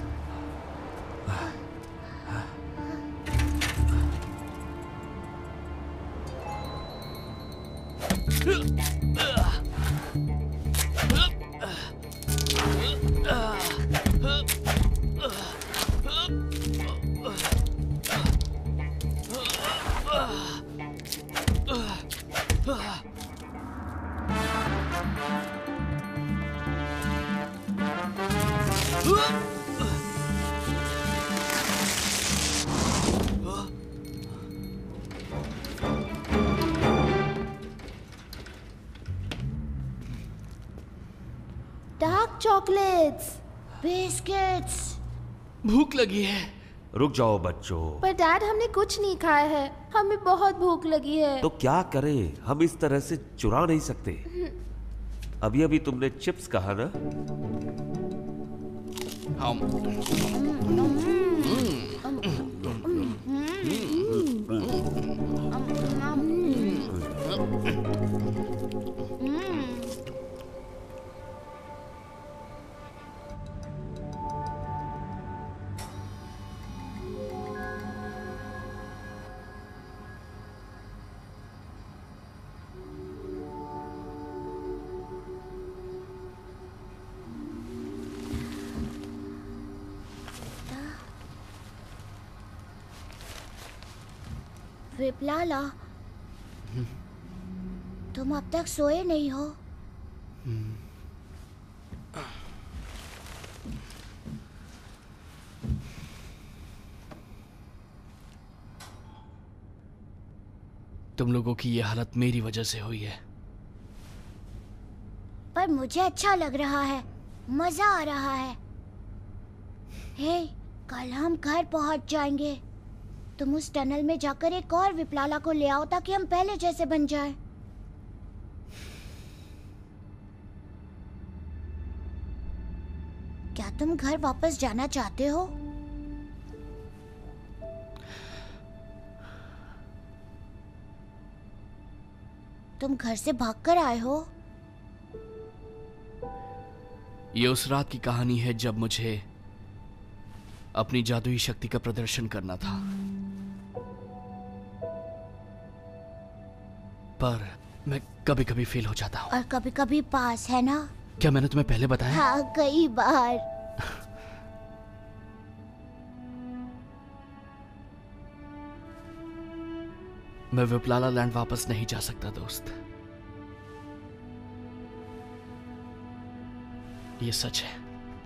Speaker 4: Dark chocolates,
Speaker 2: biscuits.
Speaker 7: भूख लगी है।
Speaker 6: रुक जाओ बच्चों।
Speaker 4: पर डैड हमने कुछ नहीं खाया है, हमें बहुत भूख लगी है।
Speaker 6: तो क्या करें, हम इस तरह से चुरा नहीं सकते। अभी अभी तुमने चिप्स कहा ना।
Speaker 2: विप्लाला, तुम अब तक सोए नहीं हो?
Speaker 7: तुम लोगों की ये हालत मेरी वजह से हुई है।
Speaker 2: पर मुझे अच्छा लग रहा है, मजा आ रहा है। हे, कल हम घर पहुंच जाएंगे। तुम उस टनल में जाकर एक और विप्लाला को ले आओ ताकि हम पहले जैसे बन जाएं। क्या तुम घर वापस जाना चाहते हो? तुम घर से भागकर आए हो?
Speaker 7: ये उस रात की कहानी है जब मुझे अपनी जादुई शक्ति का प्रदर्शन करना था, पर मैं कभी कभी फेल हो जाता हूँ।
Speaker 2: और कभी कभी पास, है ना?
Speaker 7: क्या मैंने तुम्हें पहले बताया?
Speaker 2: हाँ, कई बार।
Speaker 7: मैं विप्लाला लैंड वापस नहीं जा सकता दोस्त, ये सच है।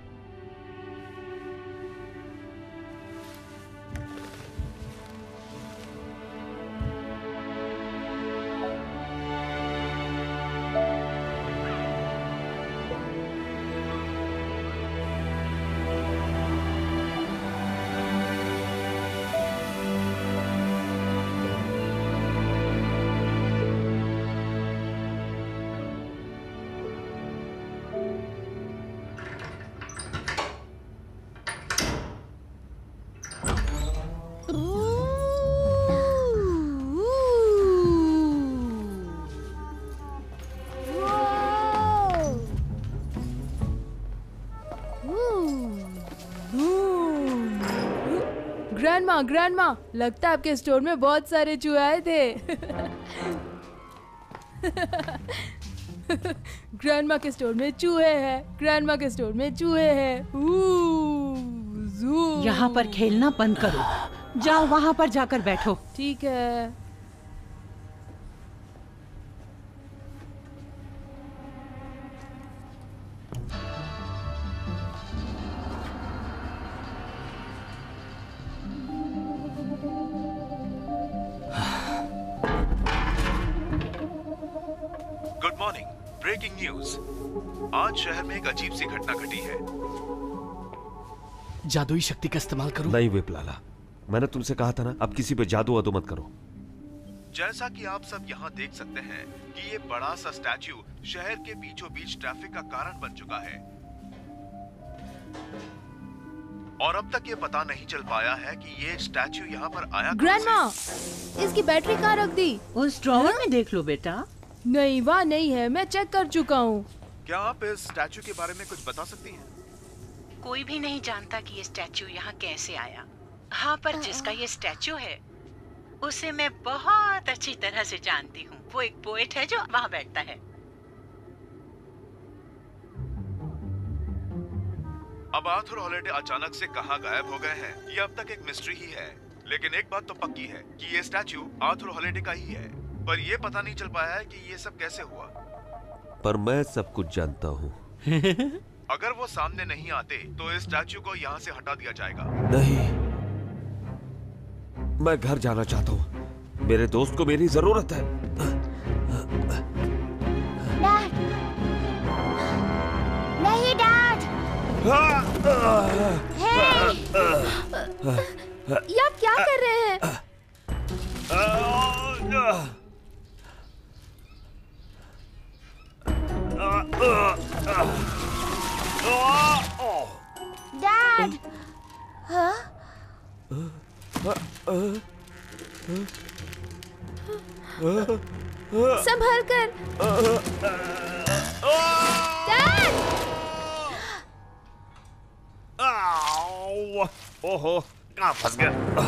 Speaker 11: ग्रैंडमा, लगता है आपके स्टोर में बहुत सारे चूहे आए थे। ग्रैंडमा के स्टोर में चूहे हैं, ग्रैंडमा के स्टोर में चूहे हैं।
Speaker 5: यहाँ पर खेलना बंद करो। जाओ वहाँ पर जाकर बैठो।
Speaker 11: ठीक है।
Speaker 10: Good morning. Breaking news. आज शहर में एक अजीब सी घटना घटी है।
Speaker 7: जादुई शक्ति का इस्तेमाल करूं?
Speaker 6: नहीं विप्लाला, मैंने तुमसे कहा था ना, अब किसी पे जादू वादू मत करो।
Speaker 10: जैसा कि आप सब यहाँ देख सकते हैं कि ये बड़ा सा स्टैच्यू शहर के बीचों बीच ट्रैफिक का कारण बन चुका है और अब तक ये पता नहीं चल पाया है कि ये स्टैच्यू यहाँ पर आया
Speaker 11: ग्रैंडमा, इसकी बैटरी कहाँ रख दी?
Speaker 5: उस ड्रॉवर में देख लो बेटा।
Speaker 11: नहीं, वहाँ नहीं है, मैं चेक कर चुका हूँ।
Speaker 10: क्या आप इस स्टैच्यू के बारे में कुछ बता सकती हैं?
Speaker 5: कोई भी नहीं जानता कि ये स्टैच्यू यहाँ कैसे आया। हाँ, पर जिसका ये स्टैच्यू है उसे मैं बहुत अच्छी तरह से जानती हूँ। वो एक पोएट है जो वहाँ बैठता है।
Speaker 10: अब आर्थर हॉलिडे अचानक से कहाँ गायब हो गए हैं, ये अब तक एक मिस्ट्री ही है। लेकिन एक बात तो पक्की है कि ये स्टैच्यू आर्थर हॉलिडे का ही है, पर ये पता नहीं चल पाया है कि ये सब कैसे हुआ।
Speaker 6: पर मैं सब कुछ जानता हूँ।
Speaker 10: अगर वो सामने नहीं आते तो इस स्टैच्यू को यहाँ से हटा दिया जाएगा।
Speaker 6: नहीं, मैं घर जाना चाहता हूँ। मेरे दोस्त को मेरी जरूरत है।
Speaker 2: डैड, नहीं डैड।
Speaker 4: ये आप क्या कर रहे हैं?
Speaker 2: डैड, हाँ?
Speaker 4: संभल कर। डैड!
Speaker 6: ओहो, कहाँ फंस गया?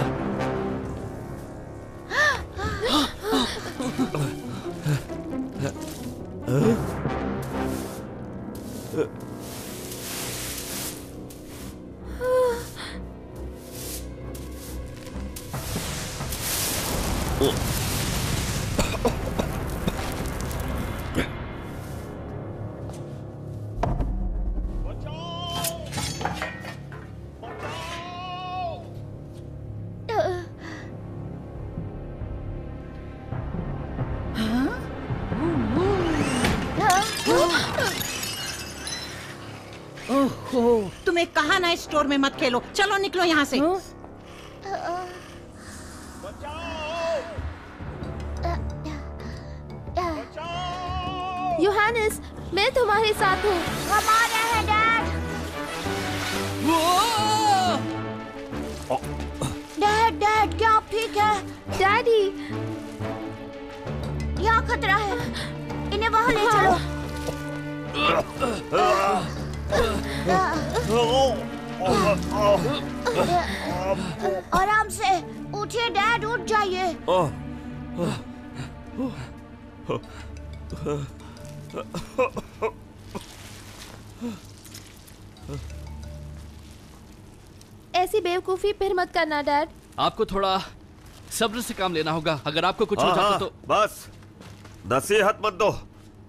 Speaker 5: ओहो, तुम्हें कहा ना इस स्टोर में मत खेलो। चलो निकलो यहाँ से।
Speaker 4: योहानिस, मैं तुम्हारे साथ हूँ।
Speaker 2: हम आ रहे हैं डैड। डैड, डैड, क्या आप ठीक है?
Speaker 4: डैडी,
Speaker 2: यहाँ खतरा है, इन्हें वहाँ ले चलो। आराम से उठिए डैड, उठ जाइए।
Speaker 4: ऐसी बेवकूफी फिर मत करना डैड।
Speaker 7: आपको थोड़ा सब्र से काम लेना होगा। अगर आपको कुछ हो जाता तो
Speaker 6: बस नसीहत मत दो।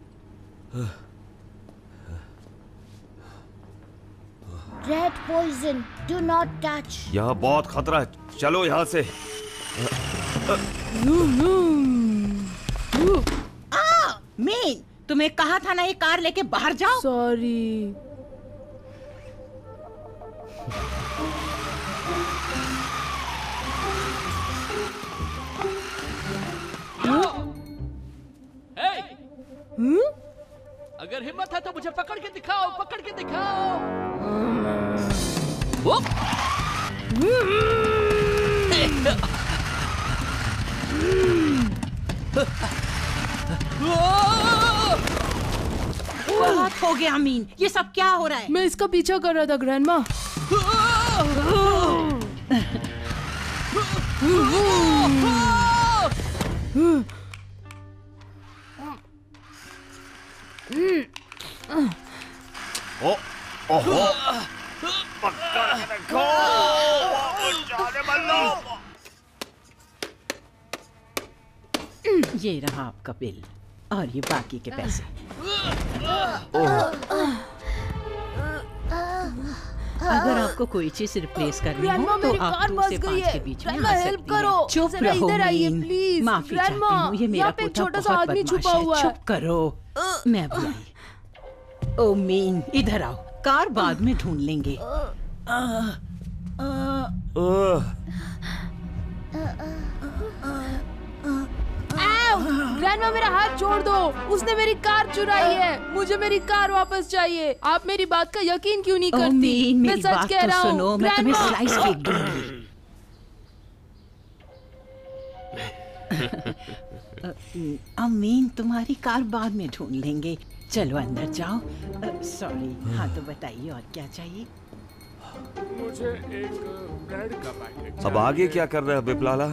Speaker 2: Red poison, do not touch.
Speaker 6: यहाँ बहुत खतरा है, चलो यहाँ से।
Speaker 5: मीन, तुम्हें कहा था ना ये कार लेके बाहर जाओ।
Speaker 11: सॉरी।
Speaker 7: अगर हिम्मत है तो मुझे पकड़ के दिखाओ, पकड़ के दिखाओ।
Speaker 5: बहुत हो गया मीन, ये सब क्या हो रहा है?
Speaker 11: मैं इसका पीछा कर रहा था ग्रैंडमा।
Speaker 6: ओहो, पकड़ के रखो।
Speaker 5: ये रहा आपका बिल और ये बाकी के पैसे। अगर आपको कोई चीज रिप्लेस करनी हो तो आप 2 से 5 के बीच में आ सकती हैं। चुप रहो मीन, माफी चाहती हूँ, ये मेरा पोता बहुत बदमाश है। चुप करो, मैं अभी आई। ओ मीन, इधर आओ, कार बाद में ढूंढ लेंगे।
Speaker 11: ग्रैंडमा, मेरा हाथ छोड़ दो। उसने मेरी कार चुराई है। मुझे मेरी कार वापस चाहिए। आप मेरी बात का यकीन क्यों नहीं करती?
Speaker 5: मीन,
Speaker 11: मैं
Speaker 5: मेरी
Speaker 11: सच
Speaker 5: बात
Speaker 11: कह
Speaker 5: तो
Speaker 11: रहा हूँ।
Speaker 5: सुनो, मैं तुम्हें स्लाइस केक दूंगी। मीन, तुम्हारी कार बाद में ढूंढ लेंगे। चलो अंदर जाओ। सॉरी, हाँ तो बताइए और क्या चाहिए?
Speaker 9: मुझे एक ब्रेड का पैकेट।
Speaker 6: अब आगे क्या करना है विप्लाला?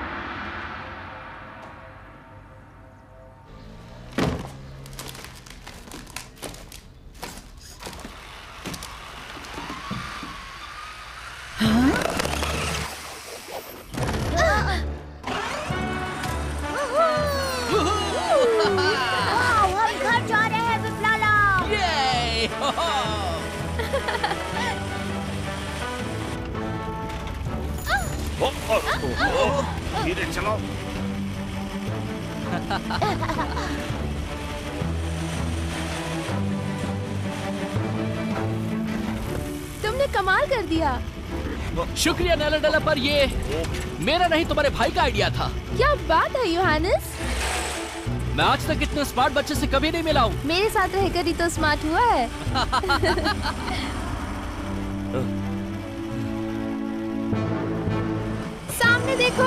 Speaker 2: हम घर जा रहे हैं विप्लाला।
Speaker 3: धीरे चलो।
Speaker 11: तुमने कमाल कर दिया।
Speaker 7: शुक्रिया नैला डेवलपर, ये मेरा नहीं तुम्हारे भाई का आइडिया था।
Speaker 11: क्या बात है योहानस?
Speaker 7: मैं आज तक इतने स्मार्ट बच्चे से कभी नहीं मिला हूँ।
Speaker 11: मेरे साथ रहकर ही तो स्मार्ट हुआ है। सामने देखो।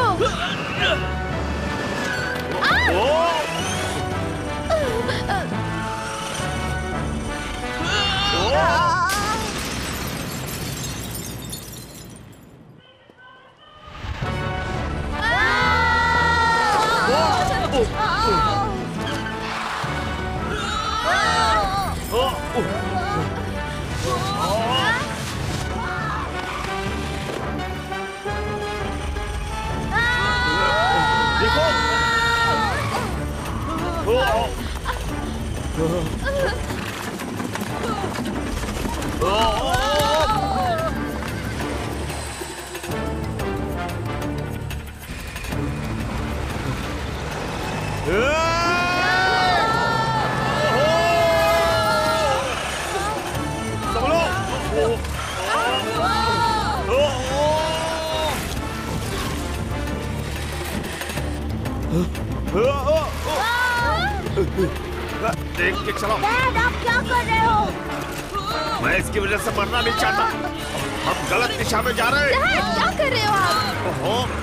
Speaker 3: देख के चलो।
Speaker 2: डैड, आप क्या कर रहे हो?
Speaker 3: मैं इसकी वजह से मरना नहीं चाहता। हम गलत दिशा में जा रहे हैं।
Speaker 11: डैड, क्या कर रहे हो आप?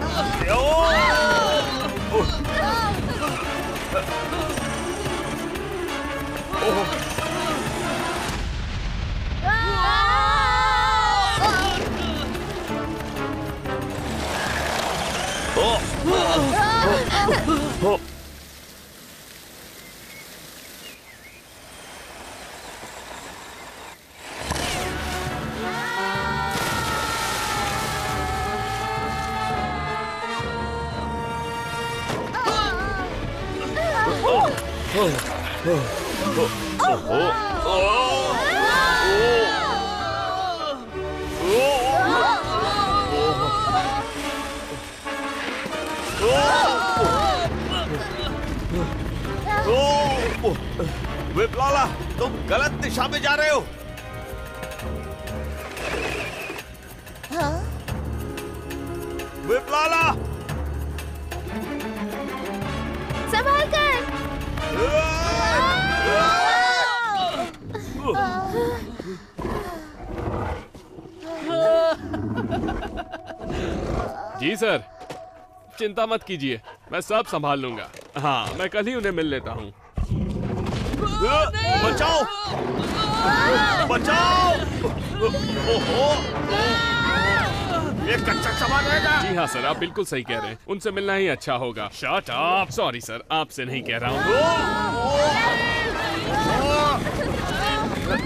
Speaker 6: विप्लाला, तुम गलत दिशा में जा रहे हो। विप्लाला,
Speaker 11: संभाल कर।
Speaker 9: जी सर, चिंता मत कीजिए, मैं सब संभाल लूंगा। हाँ, मैं कल ही उन्हें मिल लेता हूँ।
Speaker 6: बचाओ! बचाओ!
Speaker 3: ये कच्चा सामान रहेगा।
Speaker 9: जी हाँ सर, आप बिल्कुल सही कह रहे हैं। उनसे मिलना ही अच्छा होगा। Shut up! सॉरी सर, आपसे नहीं कह रहा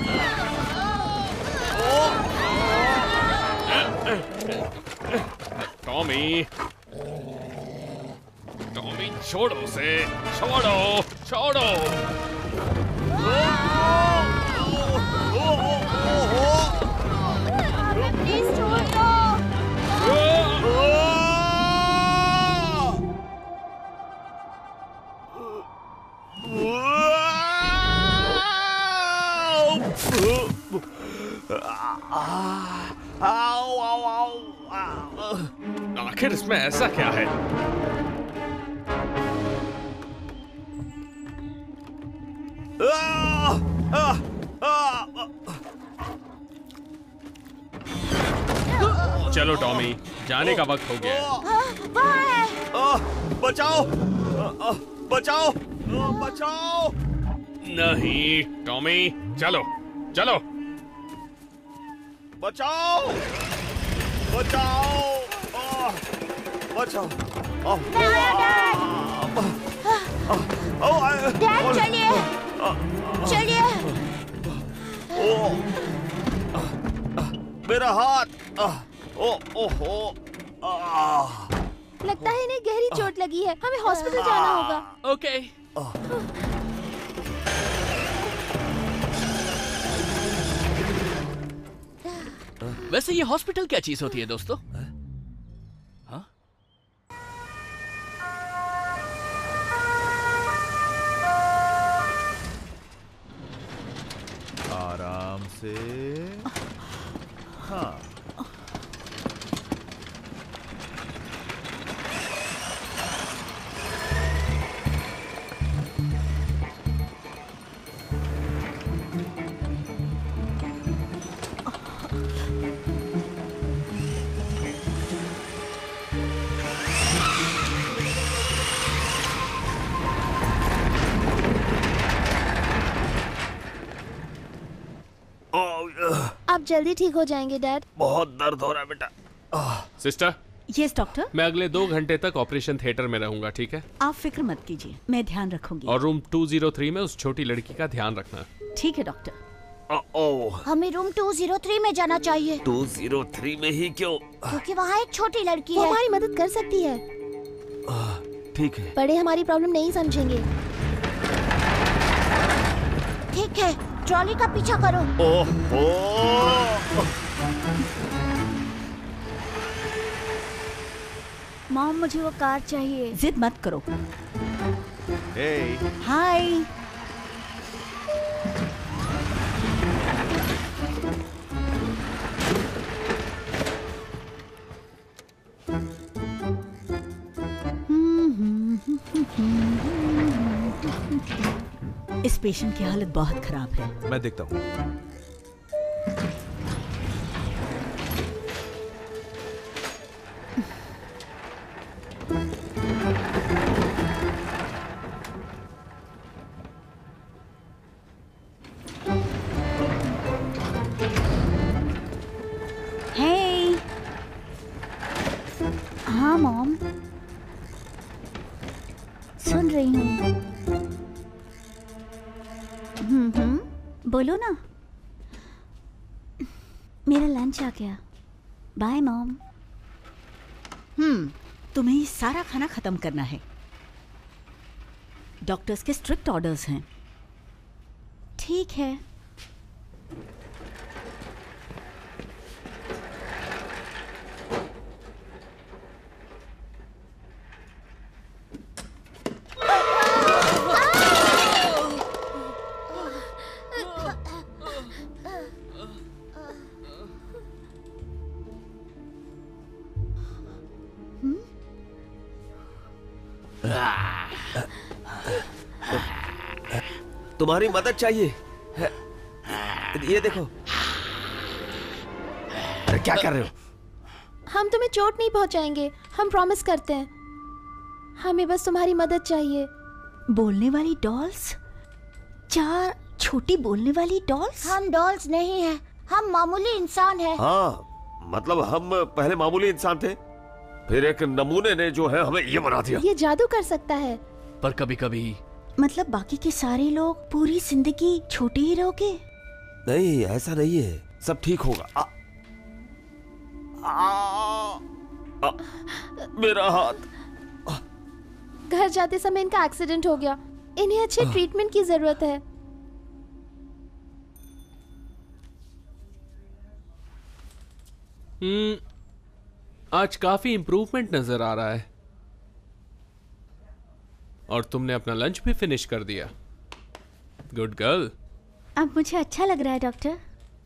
Speaker 9: हूँ। टॉमी, टॉमी छोड़ो उसे, छोड़ो, छोड़ो।
Speaker 2: प्लीज छोड़ दो।
Speaker 9: आखिर इसमें ऐसा क्या है? चलो टॉमी, जाने का वक्त हो गया है।
Speaker 6: बचाओ, बचाओ, बचाओ।
Speaker 9: नहीं टॉमी, चलो चलो।
Speaker 6: बचाओ, बचाओ, बचाओ।
Speaker 2: डैड चलिए, चलिए।
Speaker 6: मेरा हाथ। ओहो।
Speaker 4: लगता है इन्हें गहरी चोट लगी है, हमें हॉस्पिटल जाना होगा।
Speaker 7: ओके। वैसे ये हॉस्पिटल क्या चीज होती है दोस्तों? हाँ?
Speaker 10: आराम से। हाँ।
Speaker 4: आप जल्दी ठीक हो जाएंगे डैड।
Speaker 6: बहुत दर्द हो रहा है बेटा।
Speaker 9: Sister,
Speaker 12: yes doctor.
Speaker 9: मैं अगले 2 घंटे तक ऑपरेशन थिएटर में रहूंगा, ठीक है?
Speaker 12: आप फिक्र मत कीजिए, मैं ध्यान रखूंगी।
Speaker 9: और रूम 203 में उस छोटी लड़की का ध्यान रखना।
Speaker 12: ठीक है डॉक्टर।
Speaker 2: हमें रूम 203 में जाना चाहिए।
Speaker 6: 203 में ही क्यों?
Speaker 2: क्योंकि वहाँ एक छोटी लड़की
Speaker 4: वो
Speaker 2: है।
Speaker 4: हमारी मदद कर सकती है।
Speaker 6: ठीक है।
Speaker 4: बड़े हमारी प्रॉब्लम नहीं समझेंगे।
Speaker 2: ठीक है, ट्रॉली का पीछा करो।
Speaker 6: ओहो।
Speaker 12: मॉम मुझे वो कार चाहिए। जिद मत करो। हाय। इस पेशेंट की हालत बहुत खराब है।
Speaker 10: मैं देखता हूँ।
Speaker 12: हे, हाँ मॉम, सुन रही हूँ। बोलो ना। मेरा लंच आ गया। Bye mom. तुम्हें ये सारा खाना खत्म करना है। डॉक्टर्स के स्ट्रिक्ट ऑर्डर्स हैं। ठीक है।
Speaker 6: तुम्हारी मदद चाहिए। ये देखो। अरे क्या कर रहे हो?
Speaker 4: हम तुम्हें चोट नहीं पहुंचाएंगे, हम प्रॉमिस करते हैं। हमें बस तुम्हारी मदद चाहिए।
Speaker 12: बोलने वाली डॉल्स? 4 छोटी बोलने वाली डॉल्स?
Speaker 2: हम डॉल्स नहीं हैं, हम मामूली इंसान हैं।
Speaker 6: हाँ, मतलब हम पहले मामूली इंसान थे, फिर एक नमूने ने जो है हमें ये बना दिया।
Speaker 4: ये जादू कर सकता है।
Speaker 7: पर कभी कभी
Speaker 12: मतलब बाकी के सारे लोग पूरी जिंदगी छोटे ही रहोगे?
Speaker 6: नहीं, ऐसा नहीं है, सब ठीक होगा। मेरा हाथ।
Speaker 4: घर जाते समय इनका एक्सीडेंट हो गया, इन्हें अच्छे ट्रीटमेंट की जरूरत है।
Speaker 9: आज काफी इम्प्रूवमेंट नजर आ रहा है और तुमने अपना लंच भी फिनिश कर दिया। Good girl.
Speaker 12: अब मुझे अच्छा लग रहा है डॉक्टर।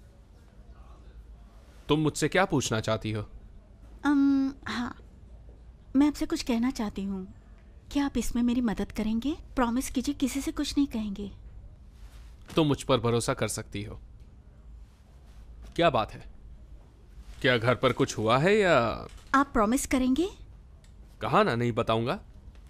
Speaker 9: तुम मुझसे क्या पूछना चाहती हो?
Speaker 12: हाँ, मैं आपसे कुछ कहना चाहती हूँ। क्या आप इसमें मेरी मदद करेंगे? प्रॉमिस कीजिए किसी से कुछ नहीं कहेंगे।
Speaker 9: तुम मुझ पर भरोसा कर सकती हो। क्या बात है? क्या घर पर कुछ हुआ है या?
Speaker 12: आप प्रॉमिस करेंगे?
Speaker 9: कहा ना नहीं बताऊंगा।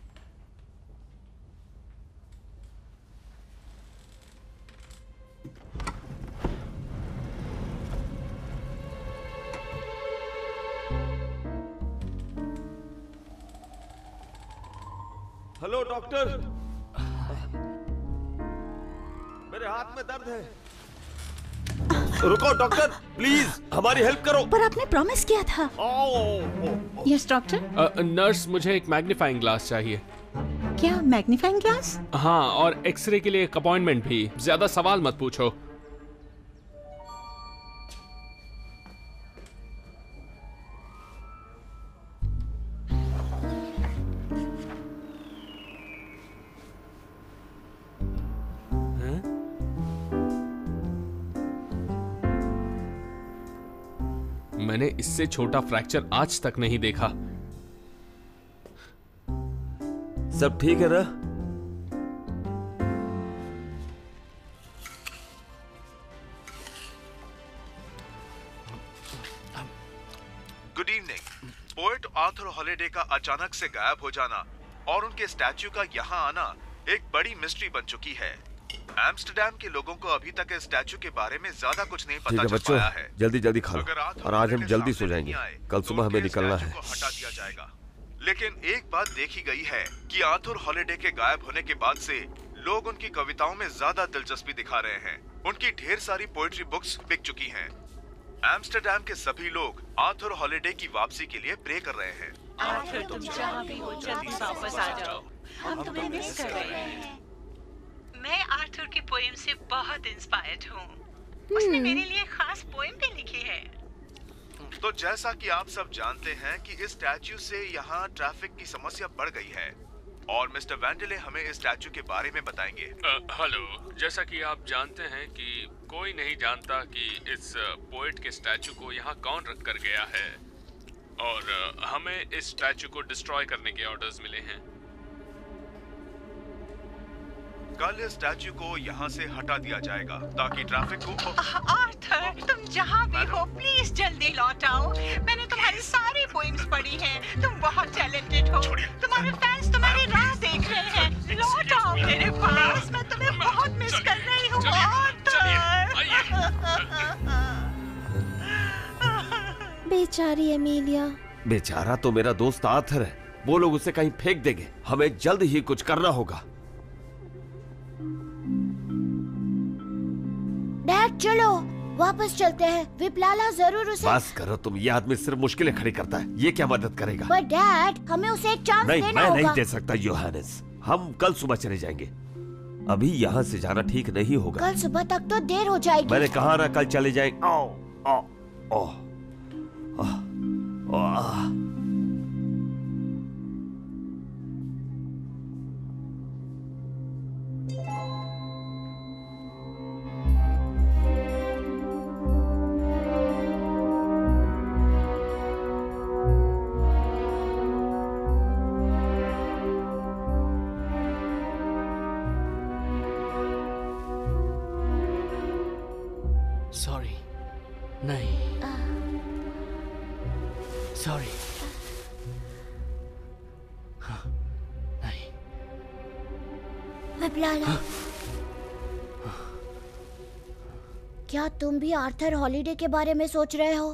Speaker 6: हेलो डॉक्टर, मेरे हाथ में दर्द है। रुको डॉक्टर, प्लीज हमारी हेल्प करो।
Speaker 12: पर आपने प्रॉमिस किया था।
Speaker 5: Yes doctor.
Speaker 9: नर्स, मुझे एक मैग्नीफाइंग ग्लास चाहिए।
Speaker 5: क्या मैग्नीफाइंग ग्लास?
Speaker 9: हाँ, और एक्सरे के लिए एक अपॉइंटमेंट भी। ज्यादा सवाल मत पूछो। मैंने इससे छोटा फ्रैक्चर आज तक नहीं देखा।
Speaker 6: सब ठीक है ना?
Speaker 10: Good evening. Poet Arthur Holiday का अचानक से गायब हो जाना और उनके स्टैच्यू का यहाँ आना एक बड़ी मिस्ट्री बन चुकी है। एम्स्टर्डम के लोगों को अभी तक इस स्टैच्यू के बारे में ज्यादा कुछ नहीं पता चल पाया है।
Speaker 6: जल्दी जल्दी खा लो और आज हम जल्दी सो जाएंगे। कल सुबह हमें निकलना है।
Speaker 10: हटा दिया जाएगा। लेकिन एक बात देखी गई है कि आर्थर हॉलिडे के गायब होने के बाद से लोग उनकी कविताओं में ज्यादा दिलचस्पी दिखा रहे हैं। उनकी ढेर सारी पोएट्री बुक्स बिक चुकी हैं। एम्स्टर्डम के सभी लोग आर्थर हॉलिडे की वापसी के लिए प्रे कर रहे हैं।
Speaker 5: आर्थर, तुम जहाँ भी हो जल्दी वापस आ जाओ, हम तुम्हें मिस कर रहे हैं।
Speaker 13: मैं आर्थर की पोएम से बहुत इंस्पायर्ड हूँ। उसने मेरे लिए खास पोएम भी लिखी है।
Speaker 10: तो जैसा कि आप सब जानते हैं कि इस स्टैच्यू से यहाँ ट्रैफिक की समस्या बढ़ गई है और मिस्टर वैंडले हमें इस स्टैच्यू के बारे में बताएंगे।
Speaker 9: हेलो, जैसा कि आप जानते हैं कि कोई नहीं जानता कि इस पोएट के स्टैच्यू को यहाँ कौन रख कर गया है और हमें इस स्टैच्यू को डिस्ट्रॉय करने के ऑर्डर्स मिले हैं।
Speaker 10: कल इस स्टैच्यू को यहाँ से हटा दिया जाएगा ताकि ट्रैफिक को।
Speaker 13: आर्थर, तुम जहाँ भी हो प्लीज जल्दी लौट आओ। मैंने तुम्हारी सारी पोएम्स पढ़ी हैं। तुम बहुत टैलेंटेड हो। तुम्हारे फैंस तुम्हारी राह देख रहे हैं। लौट आओ मेरे पास। मैं तुम्हें बहुत मिस कर रही हूँ आर्थर।
Speaker 4: बेचारी एमिलिया।
Speaker 6: बेचारा तो मेरा दोस्त आर्थर है। वो लोग उसे कहीं फेंक देंगे। हमें जल्द ही कुछ करना होगा।
Speaker 2: डैड चलो वापस चलते हैं। विप्लाला जरूर उसे।
Speaker 6: बस करो तुम, ये आदमी सिर्फ मुश्किलें खड़ी करता है। ये क्या मदद करेगा?
Speaker 2: पर डैड हमें उसे एक चांस
Speaker 6: नहीं,
Speaker 2: देना
Speaker 6: मैं
Speaker 2: होगा।
Speaker 6: नहीं दे सकता योहानेस। हम कल सुबह चले जाएंगे। अभी यहाँ से जाना ठीक नहीं होगा।
Speaker 2: कल सुबह तक तो देर हो जाएगी।
Speaker 6: मैंने कहा ना कल चले जाएंगे।
Speaker 7: सॉरी। नहीं, सॉरी। नहीं।
Speaker 2: विप्लाला, क्या तुम भी आर्थर हॉलिडे के बारे में सोच रहे हो?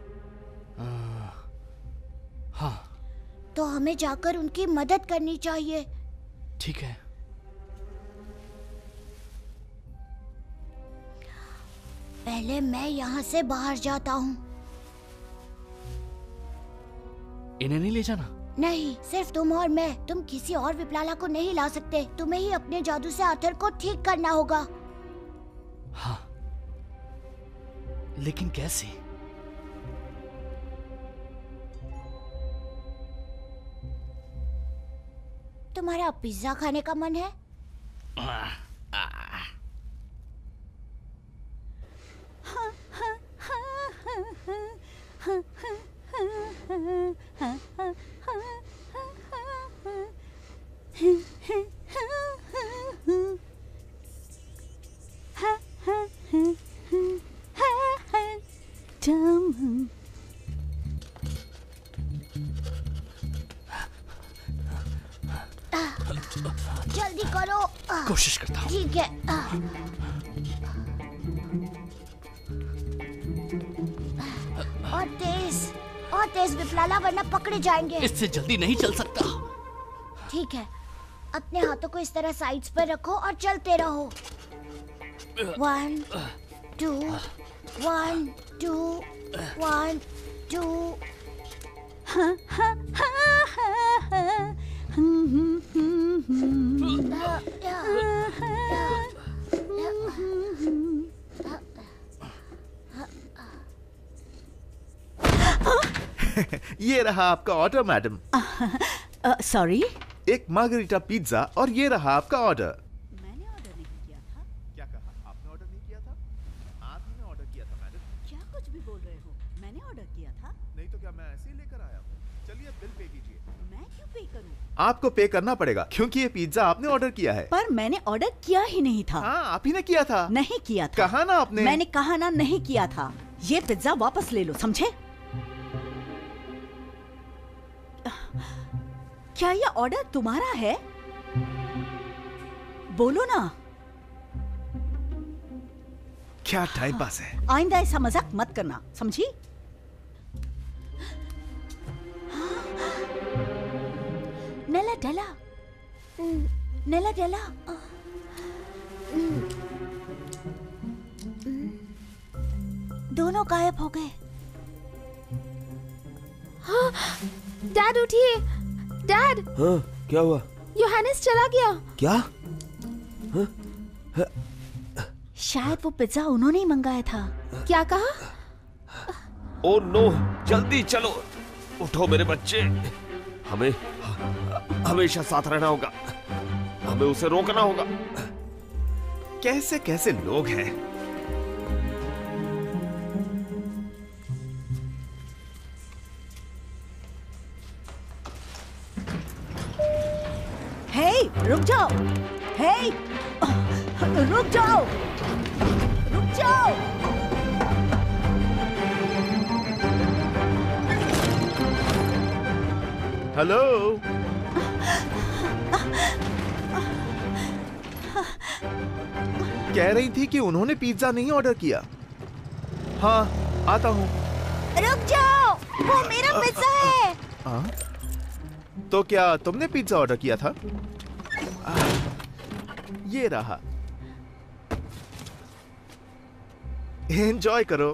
Speaker 7: हाँ।
Speaker 2: तो हमें जाकर उनकी मदद करनी चाहिए।
Speaker 7: ठीक है।
Speaker 2: पहले मैं यहाँ से बाहर जाता हूँ।
Speaker 7: इन्हें नहीं ले जाना?
Speaker 2: नहीं, सिर्फ तुम और मैं। तुम किसी और विप्लाला को नहीं ला सकते। तुम्हें ही अपने जादू से आर्थर को ठीक करना होगा।
Speaker 7: हाँ, लेकिन कैसे?
Speaker 2: तुम्हारा पिज्जा खाने का मन है? जल्दी करो।
Speaker 7: कोशिश करता हूँ।
Speaker 2: ठीक है। और तेज विप्लाला, वरना पकड़े जाएंगे।
Speaker 7: इससे जल्दी नहीं चल सकता।
Speaker 2: ठीक है, अपने हाथों को इस तरह साइड्स पर रखो और चलते रहो। 1 2 1 2 1 2।
Speaker 10: ये रहा आपका ऑर्डर मैडम।
Speaker 12: सॉरी,
Speaker 10: एक मार्गरीटा पिज्जा और ये रहा आपका ऑर्डर।
Speaker 12: मैंने ऑर्डर नहीं किया था।
Speaker 10: क्या कहा? आपने ऑर्डर नहीं किया था? आपने ऑर्डर किया था मैडम।
Speaker 12: क्या कुछ भी बोल रहे हो? मैंने ऑर्डर किया था।
Speaker 10: नहीं तो क्या मैं ऐसे ही लेकर आया हूँ? चलिए बिल पे कीजिए।
Speaker 12: मैं क्यों पे करूँ?
Speaker 10: आपको पे करना पड़ेगा क्योंकि ये पिज्जा आपने ऑर्डर किया है।
Speaker 12: पर मैंने ऑर्डर किया ही नहीं था।
Speaker 10: हाँ, आप ही ने किया था।
Speaker 12: नहीं किया था।
Speaker 10: कहा ना आपने।
Speaker 12: मैंने कहा ना नहीं किया था। ये पिज्जा वापस ले लो, समझे? क्या ये ऑर्डर तुम्हारा है? बोलो ना।
Speaker 10: क्या टाइम पास है।
Speaker 12: आइंदा ऐसा मजाक मत करना, समझी? नेला डेला, नेला डेला। दोनों गायब हो गए।
Speaker 4: हाँ, डैड उठिए। डैड।
Speaker 6: हाँ, क्या हुआ?
Speaker 4: योहानिस चला गया।
Speaker 6: क्या? हाँ?
Speaker 12: शायद वो पिज्जा उन्होंने ही मंगाया था।
Speaker 4: क्या कहा?
Speaker 6: ओह नो, जल्दी चलो। उठो मेरे बच्चे। हमें हमेशा साथ रहना होगा। हमें उसे रोकना होगा।
Speaker 10: कैसे कैसे लोग हैं।
Speaker 12: हे, रुक जाओ। हे, रुक जाओ। रुक जाओ।
Speaker 10: हेलो। कह रही थी कि उन्होंने पिज्जा नहीं ऑर्डर किया। हाँ, आता हूँ।
Speaker 2: रुक जाओ, वो मेरा पिज्जा है।
Speaker 10: हाँ? तो क्या तुमने पिज्जा ऑर्डर किया था? ये रहा। एंजॉय करो।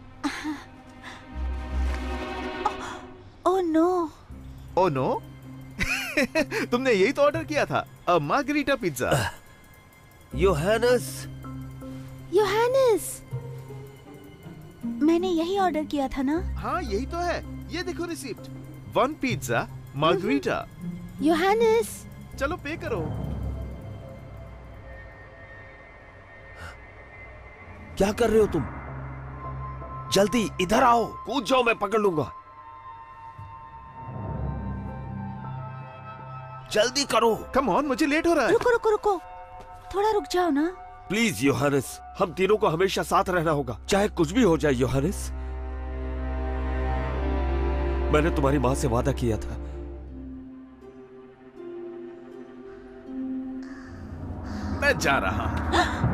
Speaker 12: Oh no.
Speaker 10: Oh no? तुमने यही तो ऑर्डर किया था, अ मार्गरीटा पिज्जा।
Speaker 6: योहानिस।
Speaker 4: योहानिस,
Speaker 12: मैंने यही ऑर्डर किया था ना?
Speaker 10: हाँ, यही तो है। ये देखो रिसिप्ट। 1 pizza margarita.
Speaker 4: योहानिस।
Speaker 10: चलो पे करो।
Speaker 6: क्या कर रहे हो तुम? जल्दी इधर आओ। कूद जाओ, मैं पकड़ लूंगा। जल्दी करो।
Speaker 10: कम ऑन, मुझे लेट हो रहा है।
Speaker 12: रुको रुको रुको, थोड़ा रुक जाओ ना।
Speaker 6: प्लीज योहानिस, हम तीनों को हमेशा साथ रहना होगा, चाहे कुछ भी हो जाए। योहानिस, मैंने तुम्हारी माँ से वादा किया था।
Speaker 10: मैं जा रहा हूं।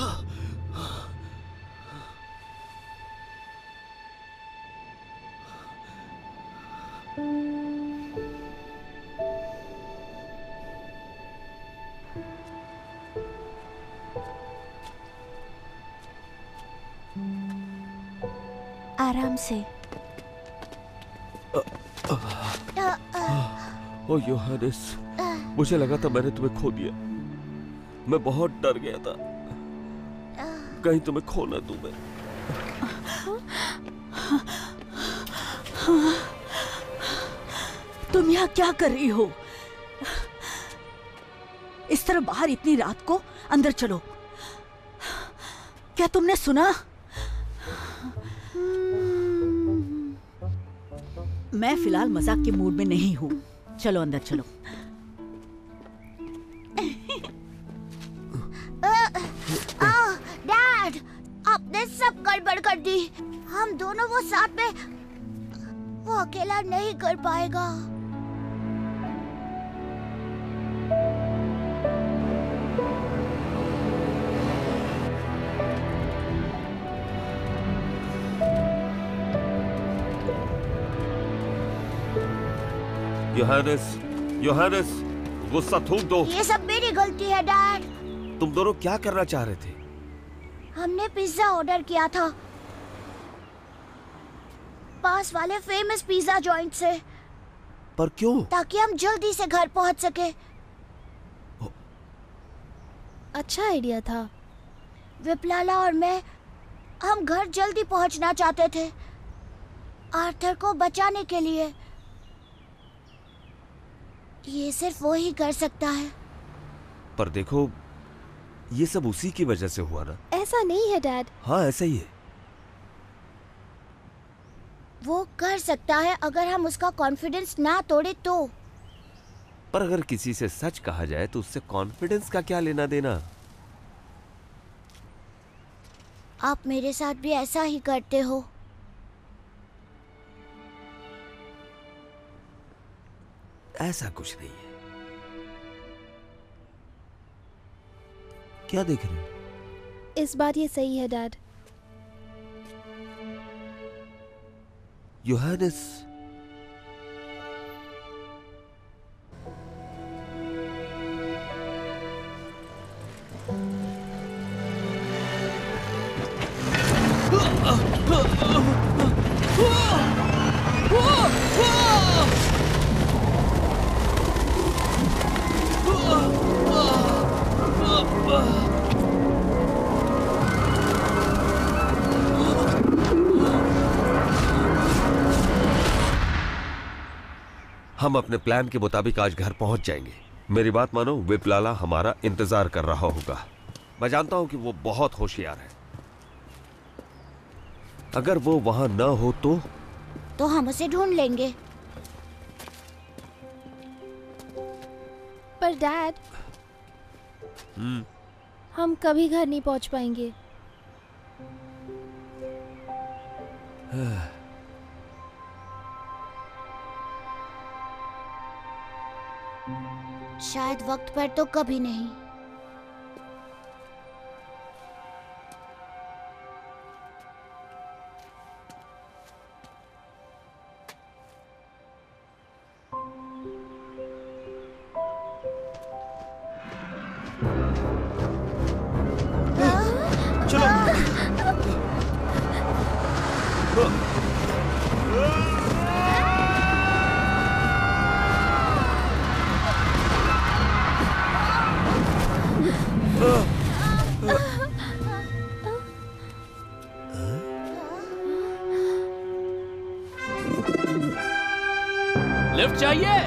Speaker 12: आराम से।
Speaker 6: ओ योहानिस, मुझे लगा था मैंने तुम्हें खो दिया। मैं बहुत डर गया था, कहीं तुम्हें खो ना दूं मैं।
Speaker 12: तुम यहाँ क्या कर रही हो? इस तरह बाहर इतनी रात को? अंदर चलो। क्या तुमने सुना? मैं फिलहाल मजाक के मूड में नहीं हूँ। चलो अंदर चलो।
Speaker 2: डैड, आपने सब गड़बड़ कर दी। हम दोनों वो साथ में, वो अकेला नहीं कर पाएगा।
Speaker 6: योहानिस, योहानिस, गुस्सा थूक दो।
Speaker 2: ये सब मेरी गलती है डैड।
Speaker 6: तुम दोनों क्या करना चाह रहे थे?
Speaker 2: हमने पिज्जा ऑर्डर किया था पास वाले फेमस पिज्जा जॉइंट से।
Speaker 6: पर क्यों?
Speaker 2: ताकि हम जल्दी से घर पहुंच सके।
Speaker 4: अच्छा आइडिया था।
Speaker 2: विप्लाला और मैं, हम घर जल्दी पहुंचना चाहते थे, आर्थर को बचाने के लिए। ये सिर्फ वो ही कर सकता है।
Speaker 6: पर देखो, ये सब उसी की वजह से हुआ ना।
Speaker 4: ऐसा नहीं है डैड।
Speaker 6: हाँ ऐसा ही है।
Speaker 2: वो कर सकता है अगर हम उसका कॉन्फिडेंस ना तोड़े तो।
Speaker 6: पर अगर किसी से सच कहा जाए तो उससे कॉन्फिडेंस का क्या लेना देना?
Speaker 2: आप मेरे साथ भी ऐसा ही करते हो।
Speaker 6: ऐसा कुछ नहीं है। क्या देख रहे हो?
Speaker 4: इस बार ये सही है डैड।
Speaker 6: योहानिस, हम अपने प्लान के मुताबिक आज घर पहुंच जाएंगे। मेरी बात मानो, विप्लाला हमारा इंतजार कर रहा होगा। मैं जानता हूं कि वो बहुत होशियार है। अगर वो वहां न हो तो
Speaker 2: हम उसे ढूंढ लेंगे।
Speaker 4: पर डैड, हम कभी घर नहीं पहुंच पाएंगे।
Speaker 2: शायद वक्त पर तो कभी नहीं।
Speaker 7: लिफ्ट चाहिए?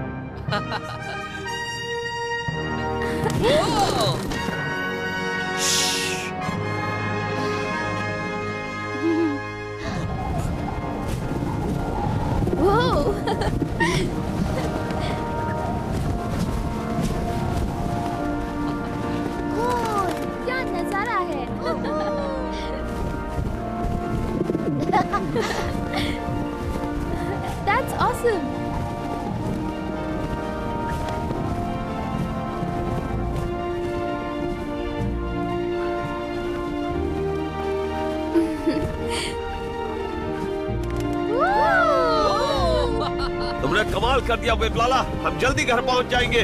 Speaker 4: क्या नजारा है। That's awesome.
Speaker 6: कमाल कर दिया विप्लाला, हम जल्दी घर पहुंच जाएंगे।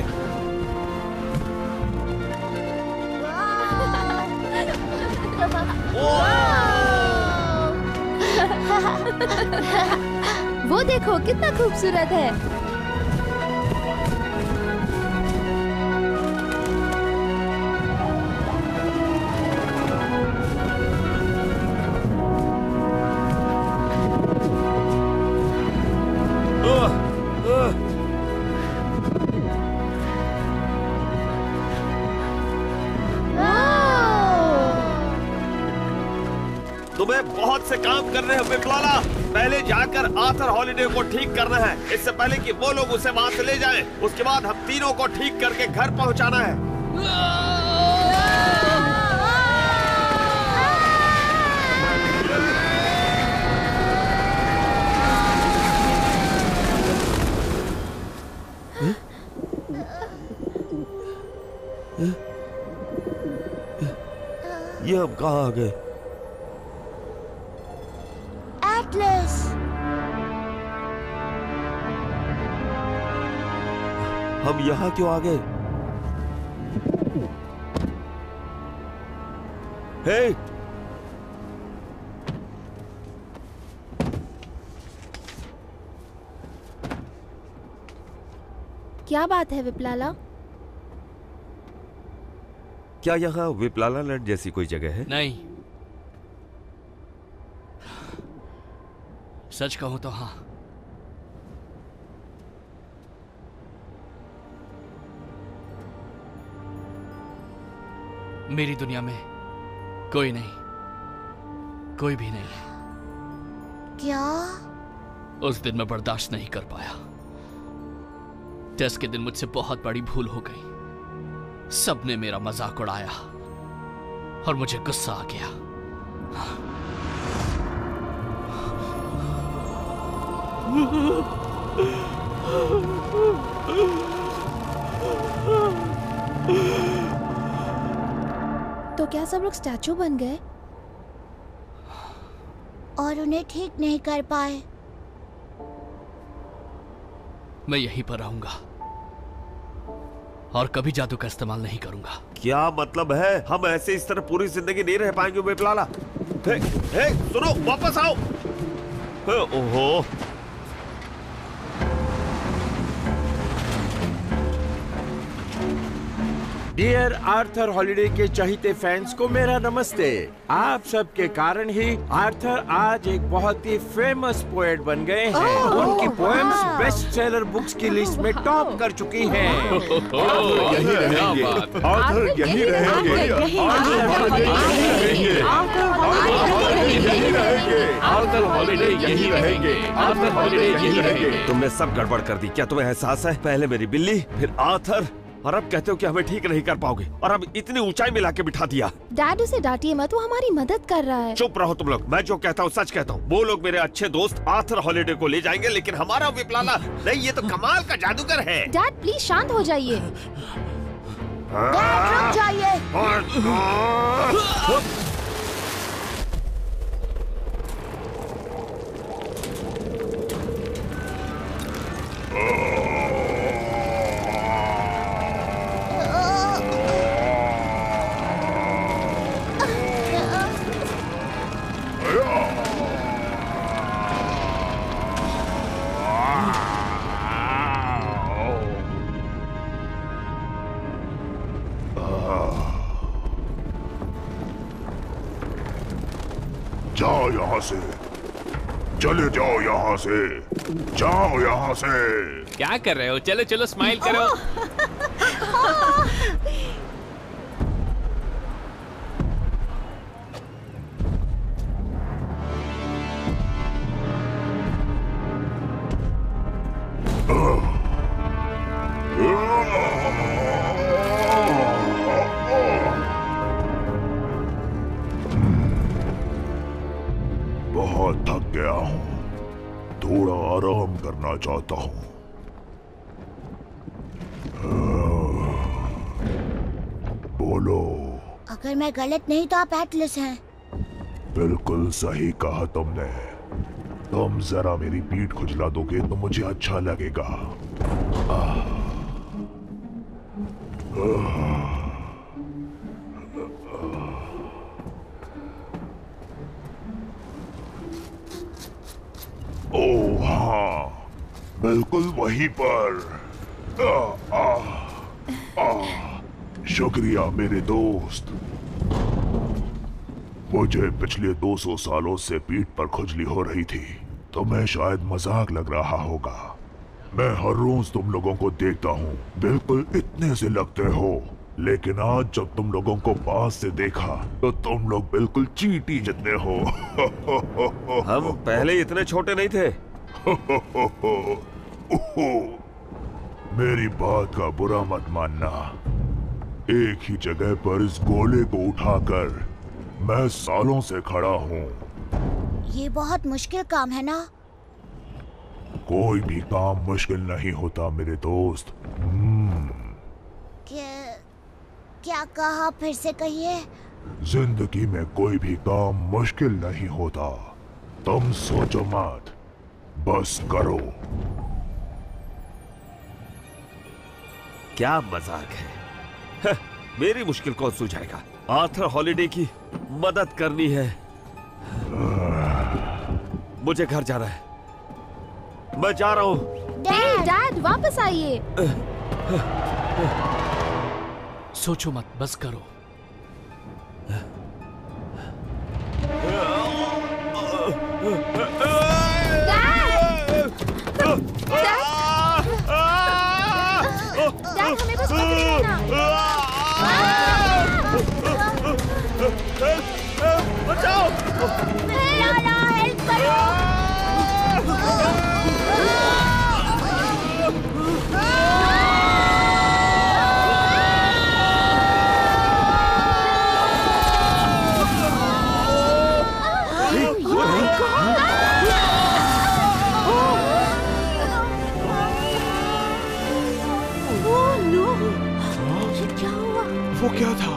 Speaker 4: वो देखो कितना खूबसूरत है।
Speaker 6: तुम्हें बहुत से काम करने हैं विप्लाला। पहले जाकर आर्थर हॉलिडे को ठीक करना है, इससे पहले कि वो लोग उसे वहां से ले जाएं। उसके बाद हम तीनों को ठीक करके घर पहुंचाना है। ये हम कहाँ आ गए?
Speaker 2: एटलस।
Speaker 6: हम यहाँ क्यों आ गए? हे!
Speaker 4: क्या बात है विप्लाला?
Speaker 6: क्या यहाँ विप्लाला लैंड जैसी कोई जगह है?
Speaker 7: नहीं, सच कहूं तो हाँ। मेरी दुनिया में कोई नहीं, कोई भी नहीं।
Speaker 2: क्या?
Speaker 7: उस दिन मैं बर्दाश्त नहीं कर पाया। टेस्ट के दिन मुझसे बहुत बड़ी भूल हो गई। सबने मेरा मजाक उड़ाया और मुझे गुस्सा आ गया।
Speaker 4: तो क्या सब लोग स्टैचू बन गए?
Speaker 2: और उन्हें ठीक नहीं कर पाए।
Speaker 7: मैं यहीं पर रहूंगा और कभी जादू का इस्तेमाल नहीं करूंगा।
Speaker 6: क्या मतलब है? हम ऐसे इस तरह पूरी जिंदगी नहीं रह पाएंगे विप्लाला। हे, सुनो, वापस आओ। ओहो,
Speaker 14: डियर आर्थर हॉलिडे के चहीते फैंस को मेरा नमस्ते। आप सबके कारण ही आर्थर आज एक बहुत ही फेमस पोएट बन गए हैं। उनकी पोएम्स बेस्ट सेलर बुक्स की लिस्ट में टॉप कर चुकी हैं।
Speaker 9: यही रहेंगे,
Speaker 14: आर्थर यही रहेंगे,
Speaker 6: आर्थर हॉलिडे यही रहेंगे। तुमने सब गड़बड़ कर दी। क्या तुम्हें एहसास है? पहले मेरी बिल्ली, फिर आर्थर, और अब कहते हो कि हमें ठीक नहीं कर पाओगे, और अब इतनी ऊंचाई में लाके बिठा दिया।
Speaker 4: डैड उसे डांटिए मत, वो हमारी मदद कर रहा है।
Speaker 6: चुप रहो तुम लोग। मैं जो कहता हूँ सच कहता हूँ। वो लोग मेरे अच्छे दोस्त आर्थर हॉलिडे को ले जाएंगे, लेकिन हमारा विप्लाला नहीं। ये तो कमाल का जादूगर है।
Speaker 4: डैड प्लीज शांत हो जाइए।
Speaker 2: डैड रुक जाइए।
Speaker 15: जाओ यहाँ से, चले जाओ यहाँ से, जाओ यहाँ से।
Speaker 9: क्या कर रहे हो? चलो चलो, स्माइल करो।
Speaker 15: बहुत थक गया हूँ, थोड़ा आराम करना चाहता हूँ। बोलो।
Speaker 2: अगर मैं गलत नहीं तो आप एटलस हैं।
Speaker 15: बिल्कुल सही कहा तुमने। तुम जरा मेरी पीठ खुजला दोगे तो मुझे अच्छा लगेगा। ओह हाँ, बिल्कुल वहीं पर। शुक्रिया मेरे दोस्त। मुझे पिछले 200 सालों से पीठ पर खुजली हो रही थी, तो मैं शायद मजाक लग रहा होगा। मैं हर रोज तुम लोगों को देखता हूँ, बिल्कुल इतने से लगते हो, लेकिन आज जब तुम लोगों को पास से देखा तो तुम लोग बिल्कुल चींटी जितने हो।
Speaker 6: हम पहले इतने छोटे नहीं थे।
Speaker 15: मेरी बात का बुरा मत मानना। एक ही जगह पर इस गोले को उठाकर मैं सालों से खड़ा हूँ।
Speaker 2: ये बहुत मुश्किल काम है ना?
Speaker 15: कोई भी काम मुश्किल नहीं होता मेरे दोस्त।
Speaker 2: क्या कहा, फिर से कहिए।
Speaker 15: जिंदगी में कोई भी काम मुश्किल नहीं होता। तुम सोचो मत, बस करो।
Speaker 6: क्या मजाक है? मेरी मुश्किल कौन सुलझाएगा? आर्थर हॉलिडे की मदद करनी है। मुझे घर जाना है, मैं जा रहा हूँ।
Speaker 4: डैड वापस आइए।
Speaker 7: सोचो मत, बस करो।
Speaker 4: डैड हमें बस पकड़े रहना।
Speaker 6: बचाओ!
Speaker 2: लाला, हेल्प करो!
Speaker 10: वो क्या था?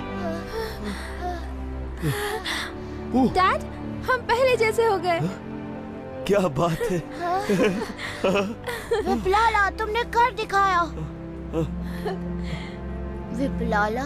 Speaker 4: डैड, हम पहले जैसे हो गए।
Speaker 6: क्या बात है?
Speaker 2: विप्लाला, तुमने कर दिखाया। विप्लाला,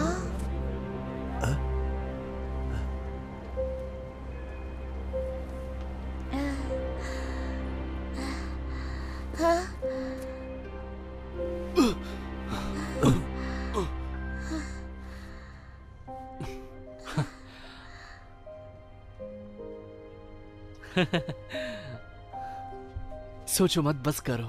Speaker 7: सोचो मत, बस करो।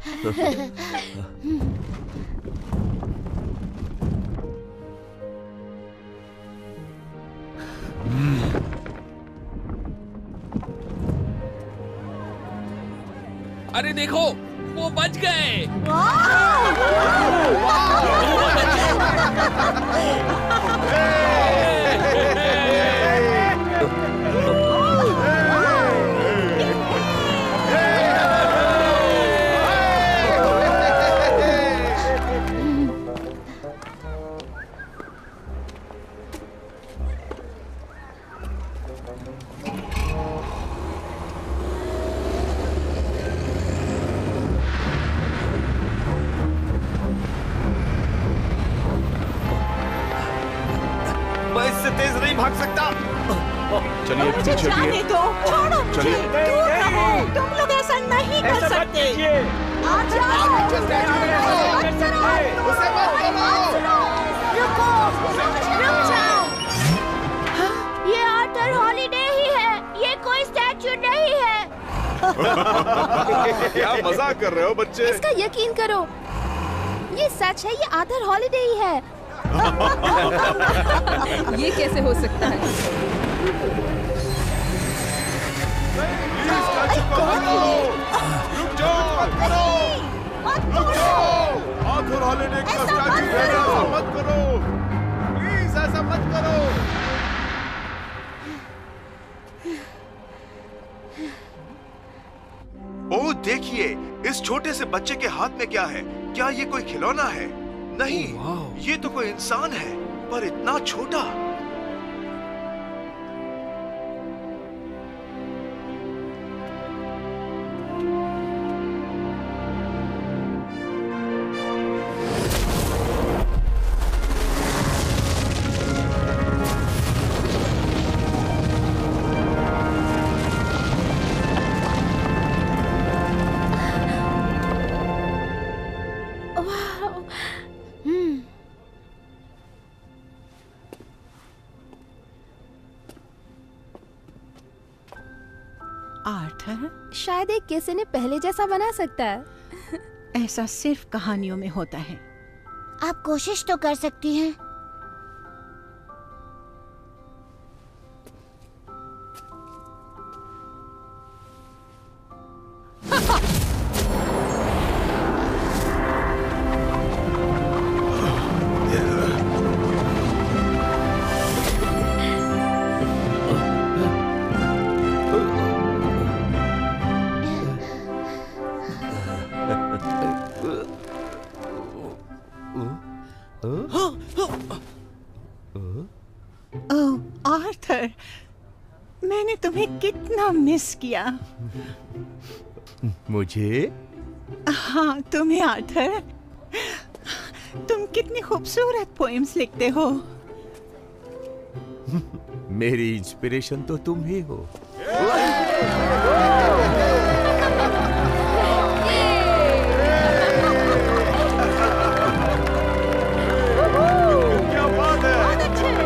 Speaker 7: अरे देखो, वो बच गए।
Speaker 6: भाग सकता।
Speaker 10: चलिए
Speaker 13: मुझे जाने दो, छोड़ो मुझे, दूर रहो। तुम लोग ऐसा नहीं कर सकते।
Speaker 2: रुको, रुक जाओ। ये आर्थर हॉलिडे ही है, ये कोई स्टैचू नहीं है।
Speaker 10: क्या मजाक कर रहे हो बच्चे?
Speaker 4: इसका यकीन करो, ये सच है, ये आर्थर हॉलिडे ही है।
Speaker 11: ये कैसे हो सकता है?
Speaker 10: रुक जाओ, रुक जाओ। आर्थर हॉलिडे का स्टैचू है, ऐसा मत करो, प्लीज ऐसा मत करो। ओ देखिए, इस छोटे से बच्चे के हाथ में क्या है? क्या ये कोई खिलौना है? नहीं, ये तो कोई इंसान है, पर इतना छोटा।
Speaker 5: आर्थर,
Speaker 4: शायद एक किसी ने पहले जैसा बना सकता है।
Speaker 5: ऐसा सिर्फ कहानियों में होता है।
Speaker 2: आप कोशिश तो कर सकती हैं।
Speaker 5: ओह आर्थर, मैंने तुम्हें कितना मिस किया।
Speaker 14: मुझे?
Speaker 5: हाँ तुम्हें आर्थर, तुम कितनी खूबसूरत पोएम्स लिखते हो।
Speaker 14: मेरी इंस्पिरेशन तो तुम ही हो।
Speaker 10: क्या बात है?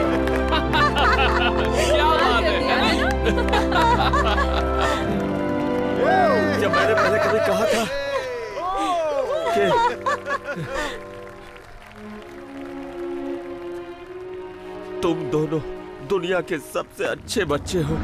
Speaker 7: क्या बात है?
Speaker 14: जब मैंने पहले कभी कहा था कि तुम दोनों दुनिया के सबसे अच्छे बच्चे हो,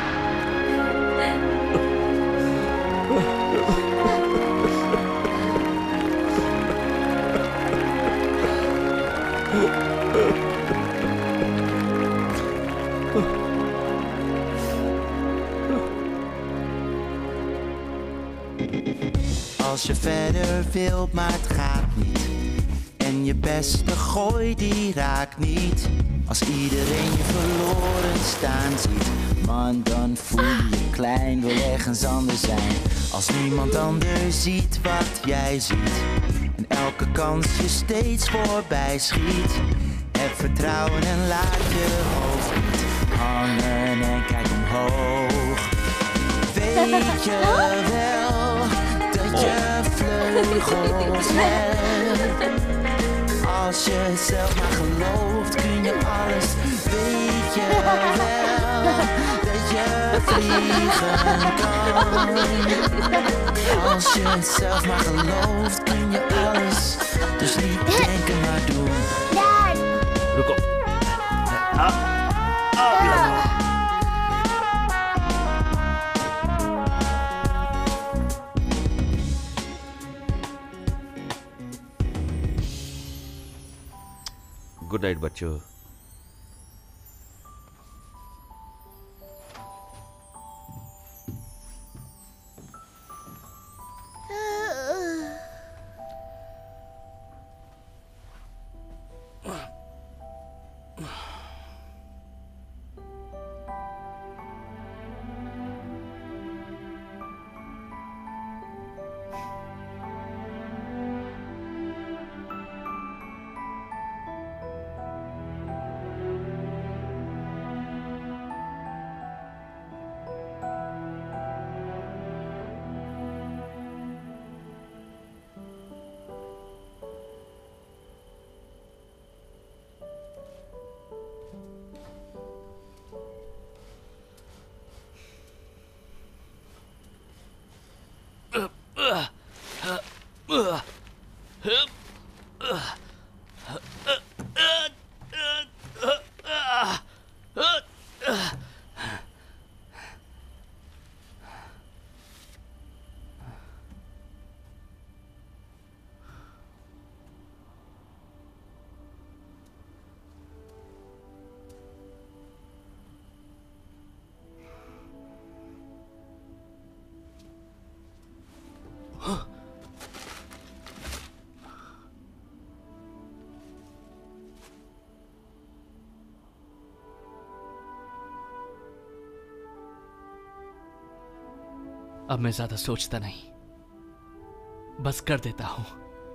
Speaker 16: Als je verder wilt, maar het gaat niet. En je beste gooi die raakt niet. Als iedereen je verloren staan ziet, man, dan voel je je klein, wil ergens anders zijn. Als niemand anders ziet wat jij ziet, en elke kans je steeds voorbij schiet. Heb vertrouwen en laat je hoofd niet hangen en kijk omhoog. Weet je wel dat je vleugels hebt? Als je zelf maar gelooft, kun je alles. Weet je wel dat je vliegen kan? Als je het zelf maar gelooft, kun je alles. Dus niet denken, maar doen.
Speaker 14: रुको। गुड नाइट बच्चों।
Speaker 7: अब मैं ज्यादा सोचता नहीं, बस कर देता हूं।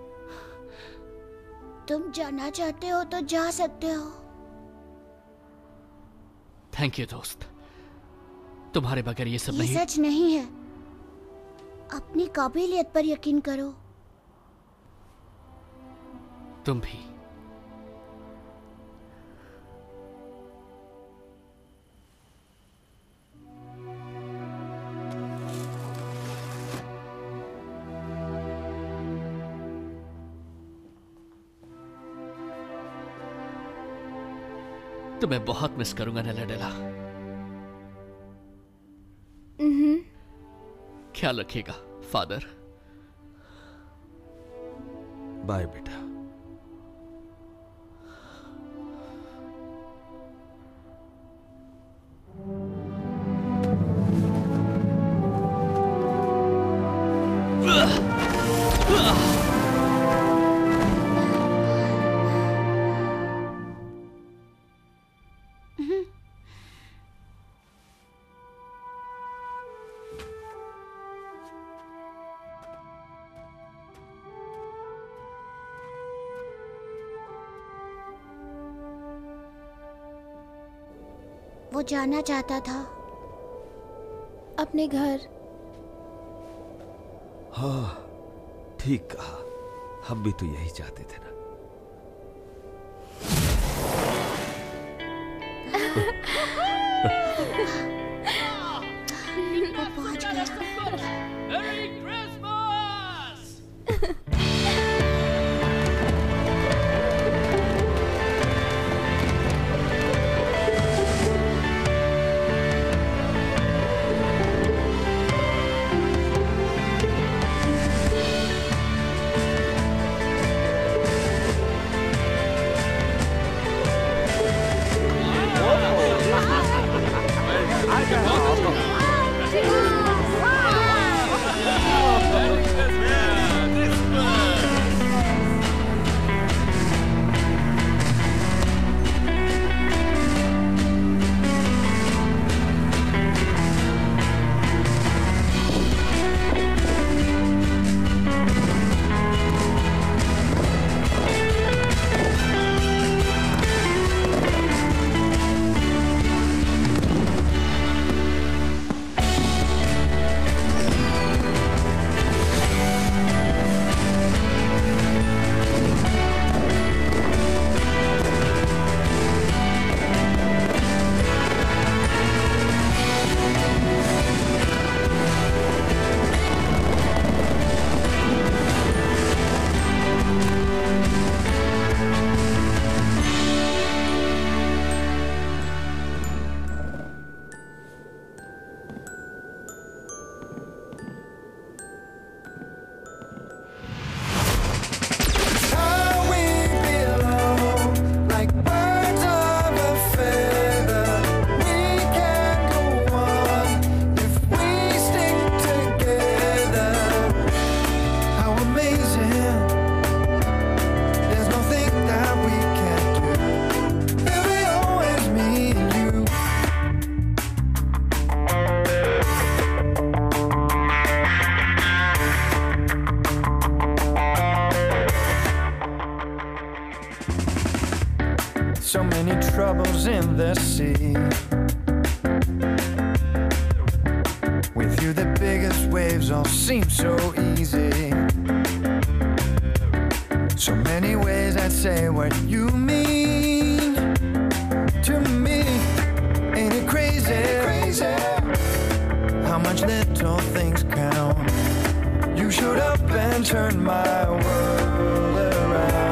Speaker 2: तुम जाना चाहते हो तो जा सकते हो।
Speaker 7: थैंक यू दोस्त, तुम्हारे बगैर ये सब
Speaker 2: ये
Speaker 7: नहीं।
Speaker 2: सच नहीं है। अपनी काबिलियत पर यकीन करो।
Speaker 7: तुम भी। तुम्हें बहुत मिस करूंगा नेल्लाडेला। ख्याल रखिएगा फादर।
Speaker 6: बाय बेटा।
Speaker 2: वो जाना चाहता था
Speaker 4: अपने घर।
Speaker 6: हाँ ठीक कहा, हम भी तो यही चाहते थे ना।
Speaker 2: वो पहुंच गया।
Speaker 8: So many troubles in the sea. With you the biggest waves all seem so easy. So many ways I'd say what you mean to me. Ain't it crazy? How much little things count. You showed up and turned my world around.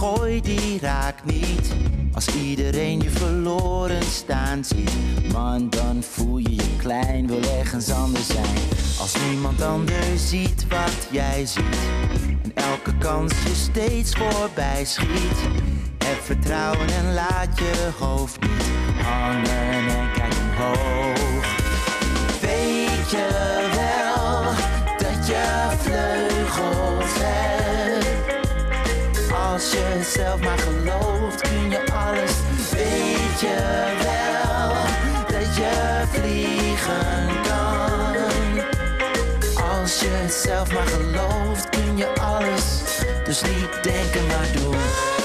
Speaker 16: gooi die raakt niet. Als iedereen je verloren staan ziet, man, dan voel je je klein, wil ergens anders zijn. Als niemand anders ziet wat jij ziet en elke kans je steeds voorbij schiet. Heb vertrouwen en laat je hoofd niet hangen en kijk omhoog. Weet je wel dat je vleugels hebt? Als je zelf maar gelooft kun je alles. Weet je wel dat je vliegen kan? Als je zelf maar gelooft kun je alles. Dus niet denken maar doen.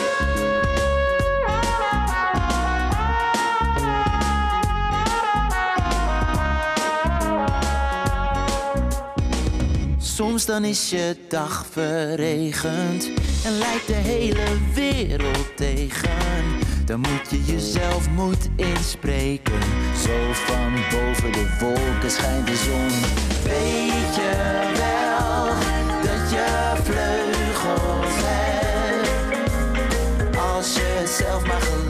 Speaker 16: Soms dan is je dag verregend en lijkt de hele wereld tegen. Dan moet je jezelf moed inspreken. Zo van boven de wolken schijnt de zon. Weet je wel dat je vleugels hebt? Als je zelf maar gelooft.